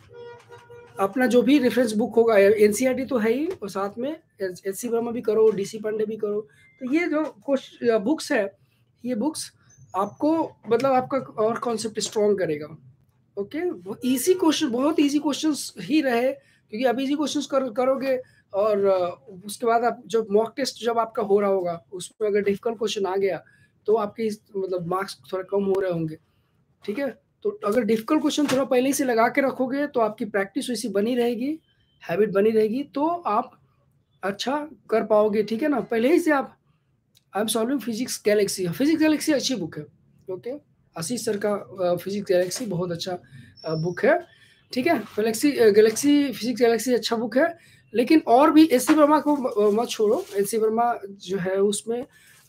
अपना जो भी रेफरेंस बुक होगा, एनसीईआरटी तो है ही, और साथ में एच सी वर्मा भी करो, डीसी पांडे भी करो। तो ये जो बुक्स है, ये बुक्स आपको मतलब आपका और कॉन्सेप्ट स्ट्रॉन्ग करेगा। ओके, वो इजी क्वेश्चन, बहुत इजी क्वेश्चंस ही रहे, क्योंकि आप इजी क्वेश्चंस कर, करोगे और उसके बाद आप जब मॉक टेस्ट जब आपका हो रहा होगा, उसमें अगर डिफिकल्ट क्वेश्चन आ गया तो आपके मतलब मार्क्स थोड़ा कम हो रहे होंगे, ठीक है। तो अगर डिफिकल्ट क्वेश्चन थोड़ा पहले से लगा के रखोगे तो आपकी प्रैक्टिस वैसी बनी रहेगी, हैबिट बनी रहेगी, तो आप अच्छा कर पाओगे, ठीक है ना। पहले ही से आप I am solving Physics Galaxy, Physics Galaxy अच्छी बुक है, ओके। आशीष सर का फिजिक्स गैलेक्सी बहुत अच्छा बुक है, ठीक है। गैलेक्सी गैलेक्सी फिजिक्स गैलेक्सी अच्छा बुक है, लेकिन और भी एस सी वर्मा को मत छोड़ो। एस सी वर्मा जो है उसमें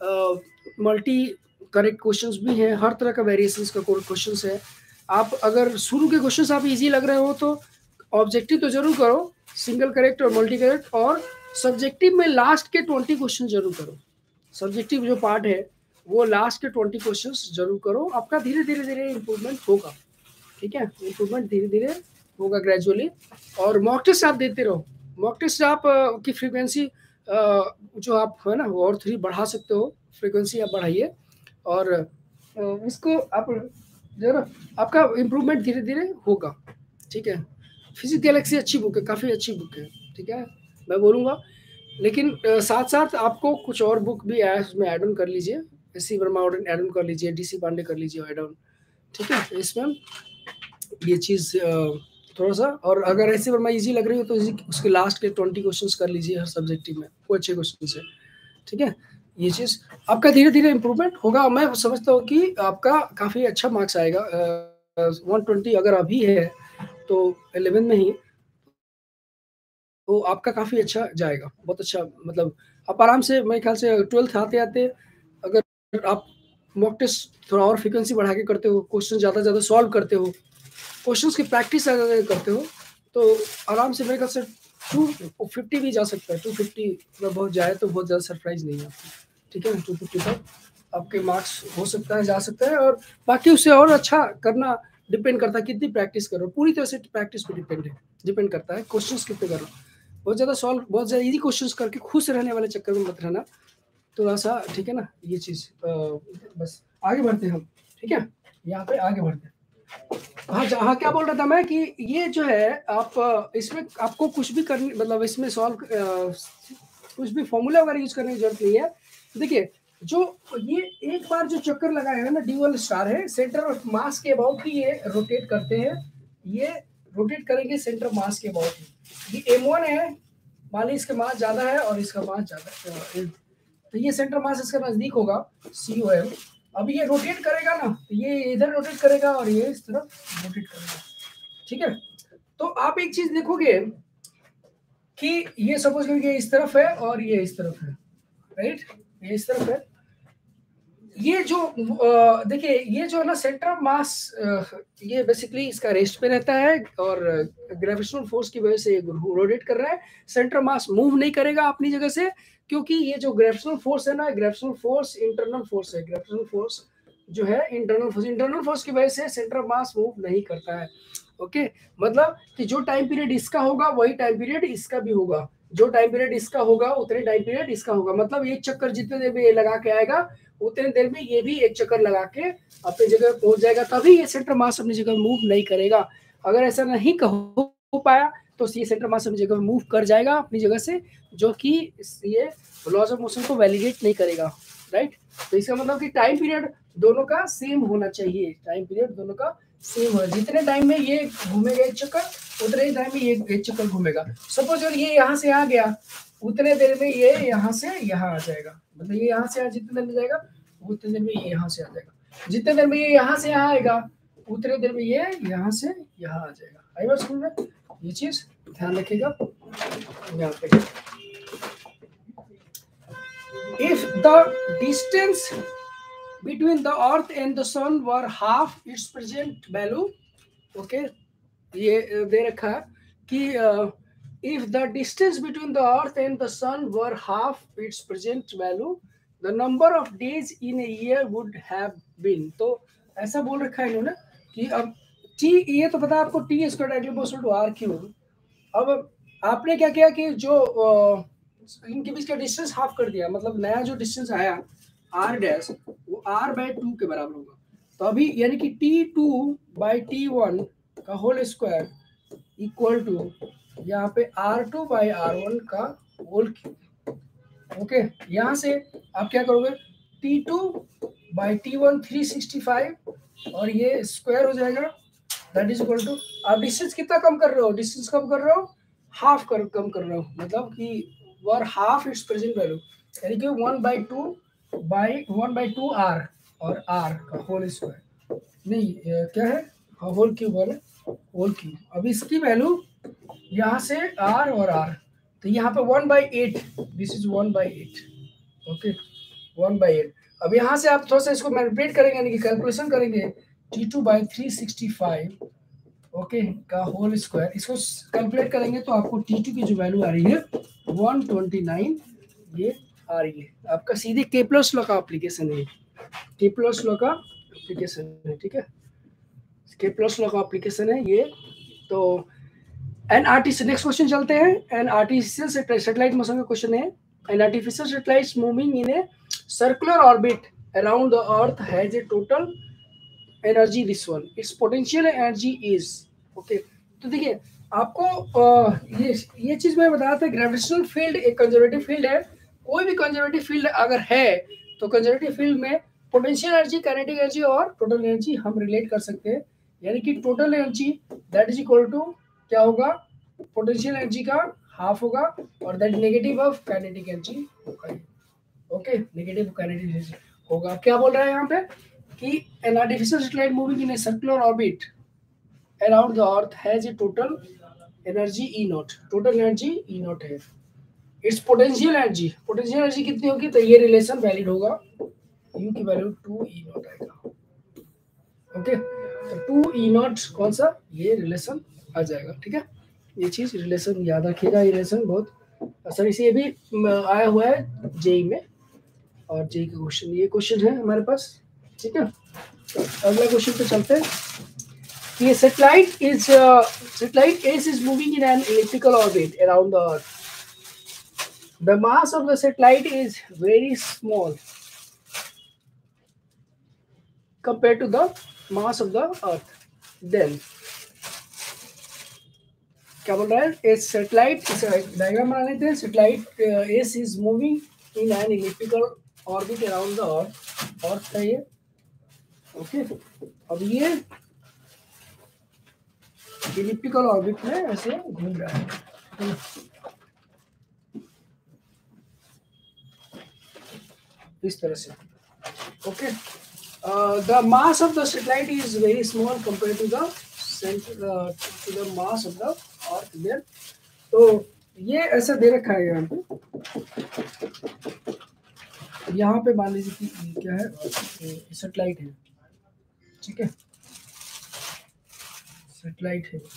मल्टी करेक्ट क्वेश्चंस भी हैं, हर तरह का वेरिएशंस का क्वेश्चंस है। आप अगर शुरू के क्वेश्चंस आप इजी लग रहे हो तो ऑब्जेक्टिव तो जरूर करो, सिंगल करेक्ट और मल्टी करेक्ट, और सब्जेक्टिव में लास्ट के ट्वेंटी क्वेश्चन जरूर करो। सब्जेक्टिव जो पार्ट है वो लास्ट के ट्वेंटी क्वेश्चंस जरूर करो, आपका धीरे धीरे धीरे इंप्रूवमेंट होगा, ठीक है। इंप्रूवमेंट धीरे धीरे होगा ग्रेजुअली, और मॉक टेस्ट आप देते रहो। मॉक टेस्ट आप की फ्रीक्वेंसी जो आप है ना और थ्री बढ़ा सकते हो, फ्रीक्वेंसी आप बढ़ाइए, और इसको आप जो ना आपका इम्प्रूवमेंट धीरे धीरे होगा, ठीक है। फिजिक्स गैलेक्सी अच्छी बुक है, काफ़ी अच्छी बुक है, ठीक है, मैं बोलूँगा। लेकिन साथ साथ आपको कुछ और बुक भी है उसमें ऐड ऑन कर लीजिए, S C Verma add on कर लीजिए, डीसी पांडे कर लीजिए ऐड ऑन, ठीक है। इसमें ये चीज़ थोड़ा सा, और अगर एस सी वर्मा इजी लग रही हो तो उसके लास्ट के ट्वेंटी क्वेश्चंस कर लीजिए हर सब्जेक्टिव में, वो अच्छे क्वेश्चन है, ठीक है। ये चीज़ आपका धीरे धीरे इम्प्रूवमेंट होगा। मैं समझता हूँ कि आपका काफ़ी अच्छा मार्क्स आएगा, वन ट्वेंटी अगर अभी है तो इलेवन में ही, तो आपका काफ़ी अच्छा जाएगा, बहुत अच्छा। मतलब आप आराम से, मेरे ख्याल से ट्वेल्थ आते आते अगर आप मॉक टेस्ट थोड़ा और फ्रिक्वेंसी बढ़ा के करते हो, क्वेश्चन ज़्यादा ज़्यादा सॉल्व करते हो, क्वेश्चंस की प्रैक्टिस ज़्यादा ज़्यादा करते हो, तो आराम से मेरे ख्याल से टू फिफ्टी भी जा सकता है। टू फिफ्टी अगर बहुत जाए तो बहुत ज़्यादा सरप्राइज नहीं है आपको, ठीक है। टू फिफ्टी तक आपके मार्क्स हो सकता है, जा सकता है, और बाकी उससे और अच्छा करना डिपेंड करता है कितनी प्रैक्टिस करो, पूरी तरह से प्रैक्टिस पे डिपेंड है, डिपेंड करता है क्वेश्चंस कितने करो। बहुत ज़्यादा सॉल्व, बहुत ज़्यादा इजी क्वेश्चंस करके खुश रहने वाले चक्कर में मत रहना, थोड़ा सा, ठीक है ना। ये चीज़ बस आगे बढ़ते हैं हम, ठीक है, यहाँ पे आगे बढ़ते हैं। हाँ हाँ, क्या बोल रहा था मैं कि ये जो है आप इसमें आपको कुछ भी करने, मतलब इसमें सॉल्व कुछ भी फॉर्मूला वगैरह यूज करने की जरूरत नहीं है। देखिए, जो ये एक बार जो चक्कर लगाया है ना, ड्यूअल स्टार है, सेंटर ऑफ मास के अबाउट ही ये रोटेट करते हैं, ये रोटेट करेंगे सेंटर मास के अबाउट। ये एम वन है, मान ली इसका मास ज्यादा है और इसका मास ज्यादा है, तो ये सेंटर मास इसका नजदीक होगा, सी ओ एम। अब ये रोटेट करेगा ना, तो ये इधर रोटेट करेगा और ये इस तरफ रोटेट करेगा, ठीक है। तो आप एक चीज देखोगे कि ये सपोज करिए इस तरफ है और ये इस तरफ है, राइट, ये इस तरफ है। ये जो देखिए, ये जो है ना सेंटर ऑफ मास, ये बेसिकली इसका रेस्ट पे रहता है और ग्रेविटेशनल फोर्स की वजह से ये रोटेट कर रहा है। सेंटर मास मूव नहीं करेगा अपनी जगह से, क्योंकि ये जो ग्रेविटेशनल फोर्स है ना, ग्रेविटेशनल फोर्स इंटरनल फोर्स है, ग्रेविटेशनल फोर्स जो है इंटरनल फोर्स, इंटरनल फोर्स की वजह से सेंटर ऑफ मास मूव नहीं करता है, ओके। मतलब कि जो टाइम पीरियड इसका होगा वही टाइम पीरियड इसका भी होगा, जो टाइम पीरियड इसका होगा उतने टाइम पीरियड इसका होगा। मतलब एक चक्कर जितने देर में ये लगा के आएगा उतने देर में ये भी एक चक्कर लगा के अपनी जगह पहुंच जाएगा, तभी ये सेंटर मास अपनी जगह मूव नहीं करेगा। अगर ऐसा नहीं हो पाया तो ये सेंटर मास अपनी जगह मूव कर जाएगा अपनी जगह से, जो कि ये लॉज ऑफ मोशन को वैलिडेट नहीं करेगा, राइट। तो इसका मतलब कि टाइम पीरियड दोनों का सेम होना चाहिए, टाइम पीरियड दोनों का सेम होगा। जितने टाइम में ये घूमेगा एक चक्कर उतने ही टाइम में ये एक चक्कर घूमेगा। सपोज अगर ये यहाँ से आ गया, उतने देर में ये यहाँ से यहाँ आ जाएगा, मतलब ये यहाँ से जितने देर में जाएगा उतने देर में ये यहाँ से आ जाएगा, जितने देर में ये यहाँ से यहाँ आएगा उतने देर में ये यहाँ से यहाँ आ जाएगा। आई बात समझ में, ये चीज ध्यान रखिएगा यहाँ पे। If the distance between the earth and the sun were half its present value, okay, ये दे रखा है कि if the distance between the earth and the sun were half its present value, the number of days in a year would have been. तो ऐसा बोल रखा है इन्होंने कि अब t, ये तो पता है आपको, T square directly proportional to R cube. अब आपने क्या किया कि जो uh, इनके बीच का डिस्टेंस हाफ कर दिया, मतलब नया जो डिस्टेंस आया आर डैश वो आर बाय टू के बराबर होगा। तो अभी यानी कि T two by T one का होल स्क्वायर इक्वल टू यहाँ पे R two by R one का होल क्यूब। ओके, यहाँ से आप क्या करोगे, T two by T one three sixty five और ये स्क्वायर हो जाएगा, दैट इज इक्वल टू, आप डिस्टेंस कितना कम कर रहे हो, डिस्टेंस कम कर रहे हो, हाफ कर कम कर रहे हो, मतलब कि where half its present value, यानी कि one by two by one by two R और आर का होल स्क्वायर, नहीं क्या है, होल क्यूब वाले होल क्यूब। अब इसकी वैल्यू यहाँ से r और r, तो यहाँ पे one by eight, this is one by eight, okay one by eight. अब यहाँ से आप थोड़ा सा इसको मैनिपुलेट करेंगे, यानी कि कैलकुलेशन करेंगे, T two by three sixty five okay का होल स्क्वायर, इसको कैलकुलेट करेंगे तो आपको टी टू की जो वैल्यू आ रही है वन ट्वेंटी नाइन ये आ रही है। आपका सीधे के प्लस लॉ का एप्लीकेशन है, के प्लस लॉ का एप्लीकेशन है, ठीक है, के प्लस लॉ का एप्लीकेशन है ये। तो एन आर्टिफिशियल, नेक्स्ट क्वेश्चन चलते हैं। एन आर्टिफिशियल सैटेलाइट मोशन का क्वेश्चन है। An artificial satellite moving in a circular orbit around the earth has a total energy this one, its potential energy is, okay. तो देखिए आपको आ, ये ये चीज मैं बता रहा था, ग्रेविटेशनल फील्ड एक कंजर्वेटिव फील्ड है, कोई भी कंजर्वेटिव फील्ड अगर है तो कंजर्वेटिव फील्ड में पोटेंशियल एनर्जी, काइनेटिक एनर्जी और टोटल एनर्जी हम रिलेट कर सकते हैं, यानी कि total energy that is equal to क्या होगा, पोटेंशियल एनर्जी का हाफ होगा और that negative of kinetic energy होगा, ओके नेगेटिव काइनेटिक एनर्जी होगा। क्या बोल रहा है यहाँ पे कि an artificial satellite moving in a circular orbit around the earth has a total energy E not, total energy E not है, its potential energy, potential energy कितनी होगी, तो ये रिलेशन वैलिड होगा, यू की वैल्यू टू ई नॉट आएगा, okay. तो two E not कौन सा, ये रिलेशन आ जाएगा, ठीक है, ये चीज रिलेशन याद रखिएगा, ये रिलेशन बहुत असर इसे भी आया हुआ है जेई में, और जेई का क्वेश्चन ये क्वेश्चन है हमारे पास, ठीक है। तो अगला क्वेश्चन पे चलते हैं। ये satellite is satellite S is moving in an elliptical orbit around the earth, the mass of the satellite is very small compared to the mass of the earth, then क्या बोल रहा है, ए सैटेलाइट, इस diagram बना लेते हैं, satellite S is moving in an elliptical orbit around the earth, earth है ये, ओके। अब ये इलिप्टिकल ऑर्बिट में ऐसे घूम रहा है, इस तरह से, okay. Uh, the mass of the satellite is very small compared to the center, uh, to the mass of the Earth there. तो ये ऐसा दे रखा है यहाँ पे, यहाँ पे मान लीजिए कि क्या है, सैटेलाइट है, ठीक है, सैटेलाइट है,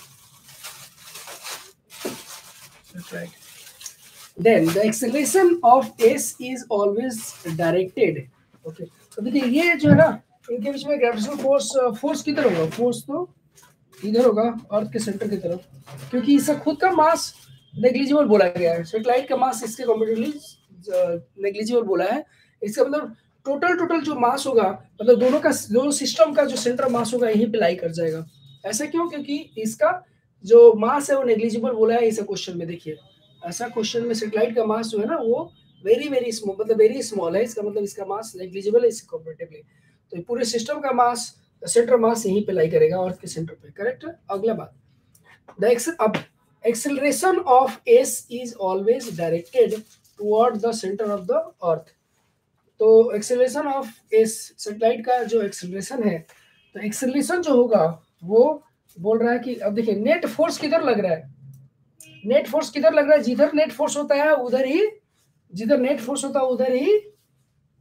satellite. Then the acceleration of S is always directed, okay. तो देखिए ये जो है ना, इनके बीच में ग्रेविटेशनल फोर्स, फोर्स किधर होगा, फोर्स तो इधर होगा अर्थ के सेंटर की तरफ, क्योंकि इसका खुद का मास नेग्लिजिबल बोला गया है, सैटेलाइट का मास इसके कंपैरेटिवली नेग्लिजिबल बोला है, इसका मतलब टोटल टोटल जो मास होगा, मतलब दोनों का, दोनों सिस्टम का जो सेंटर मास होगा यहीं पे लाई कर जाएगा। ऐसा क्यों, क्योंकि इसका जो मास है वो नेग्लिजिबल बोला है इस क्वेश्चन में। देखिए ऐसा क्वेश्चन में सैटेलाइट का मास जो है ना वो वेरी वेरी स्मॉल, मतलब वेरी स्मॉल है, इसका मतलब इसका मास नेग्लिजिबल है इससे कंपैरेटिवली, तो पूरे सिस्टम का मास, सेंटर मास यहीं पे लाई करेगा अर्थ के सेंटर पे, करेक्ट। अगला बात, द एक्सेल अब acceleration of S is always directed toward the centre of the earth. तो एक्सेलरेशन ऑफ एस, सैटेलाइट का जो एक्सेलरेशन है, तो एक्सेलरेशन जो होगा वो बोल रहा है कि, अब देखिए नेट फोर्स किधर लग रहा है, नेट फोर्स किधर लग रहा है, जिधर नेट फोर्स होता है उधर ही, जिधर नेट फोर्स होता है उधर ही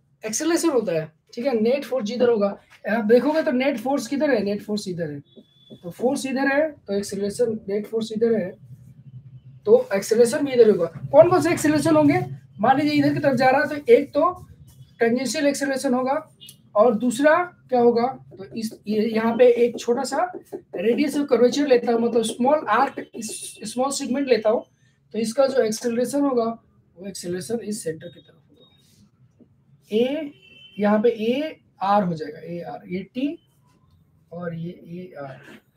एक्सेलरेशन होता है, ठीक है। नेट फोर्स जिधर होगा, आप देखोगे तो नेट फोर्स किधर है, नेट फोर्स इधर है, तो फोर्स इधर है तो एक्सेलरेशन नेट फोर्स इधर है तो एक्सेलरेशन भी इधर होगा। कौन कौन से एक्सेलरेशन होंगे? मान लीजिए इधर की तरफ जा रहा है तो एक तो टेंजेंशियल एक्सेलरेशन होगा और दूसरा क्या होगा तो इस ये यहाँ पे एक छोटा सा रेडियस ऑफ कर्वेचर लेता हूँ, मतलब स्मॉल आर्क स्मॉल सेगमेंट लेता हूँ, तो इसका जो एक्सेलरेशन होगा वो एक्सेलरेशन इस सेंटर की तरफ होगा। ए यहाँ पे ए आर हो जाएगा, ए आर ए टी और ये ए आर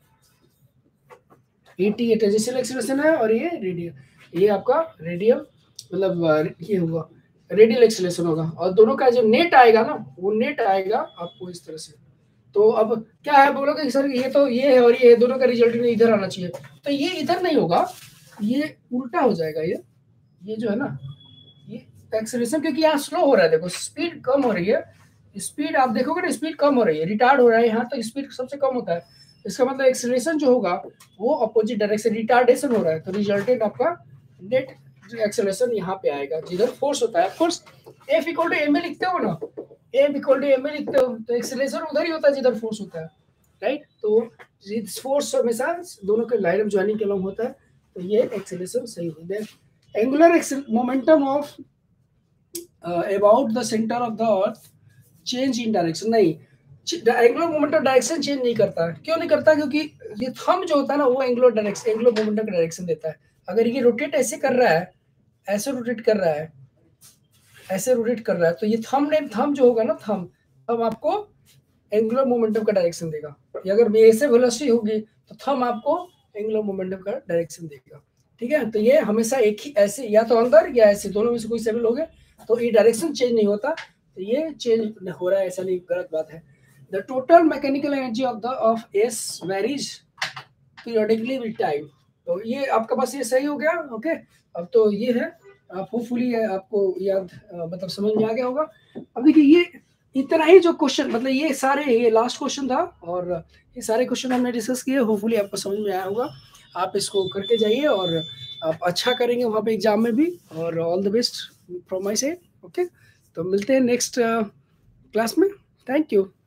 ए टी ये टेंजेंशियल एक्सेलरेशन है और ये रेडियल ये आपका रेडियल मतलब ये हुआ रेडियल एक्सेलरेशन होगा और दोनों का जो नेट आएगा ना वो नेट आएगा आपको इस तरह से। तो अब क्या है बोलोगे सर ये तो ये है और ये दोनों का रिजल्ट इधर आना चाहिए, तो ये इधर नहीं होगा, ये उल्टा हो जाएगा। ये ये जो है ना ये एक्सेलरेशन क्योंकि यहाँ स्लो हो रहा है, देखो स्पीड कम हो रही है, स्पीड आप देखोगे ना स्पीड कम हो रही है, रिटार्ड हो रहा है, यहाँ तक स्पीड सबसे कम होता है, इसका मतलब एक्सेलरेशन जो होगा वो अपोजिट डायरेक्शन रिटार्डेशन हो रहा है, तो रिजल्टेंट आपका नेट एक्सेलरेशन यहाँ पे आएगा जिधर फोर्स होता है। Force F equal to M A लिखते हो ना, F equal to M A लिखते हो तो एक्सेलरेशन उधर ही होता है जिधर फोर्स होता है, राइट। तो फोर्स हमेशा दोनों के लाइन ऑफ ज्वाइनिंग के अलॉन्ग होता है, तो ये एक्सेलरेशन सही होता है। Angular momentum of about the centre of the earth change in direction, नहीं angular moment of direction change नहीं करता है। क्यों नहीं करता? क्योंकि ये थंब जो होता है ना वो एंगुलर डायरेक्शन एंगुलर मोमेंट का डायरेक्शन देता है। अगर ये रोटेट ऐसे कर रहा है, ऐसे रोटेट कर रहा है, ऐसे रोटेट कर रहा है, तो ये थंब ने थंब जो होगा ना थंब तब आपको एंगुलर मोमेंटम का डायरेक्शन देगा। ये अगर ऐसे वेलोसिटी होगी तो थंब आपको एंगुलर मोमेंटम का डायरेक्शन देगा, ठीक है। तो ये हमेशा एक ही ऐसे या तो अंदर या ऐसे दोनों में से कोई से भी लोगे तो ये डायरेक्शन चेंज नहीं होता, तो ये चेंज हो रहा है ऐसा नहीं, गलत बात है। The total mechanical energy of the of S varies periodically with time। तो ये आपका पास ये सही हो गया, ओके। अब तो ये है आप होपफुली आपको याद मतलब समझ में आ गया होगा। अब देखिए ये इतना ही जो क्वेश्चन मतलब ये सारे ये लास्ट क्वेश्चन था और ये सारे क्वेश्चन हमने डिस्कस किए, होपफुली आपको समझ में आया होगा। आप इसको करके जाइए और आप अच्छा करेंगे वहाँ पे एग्जाम में भी, और all the best from my side, okay. तो मिलते हैं नेक्स्ट क्लास में, थैंक यू।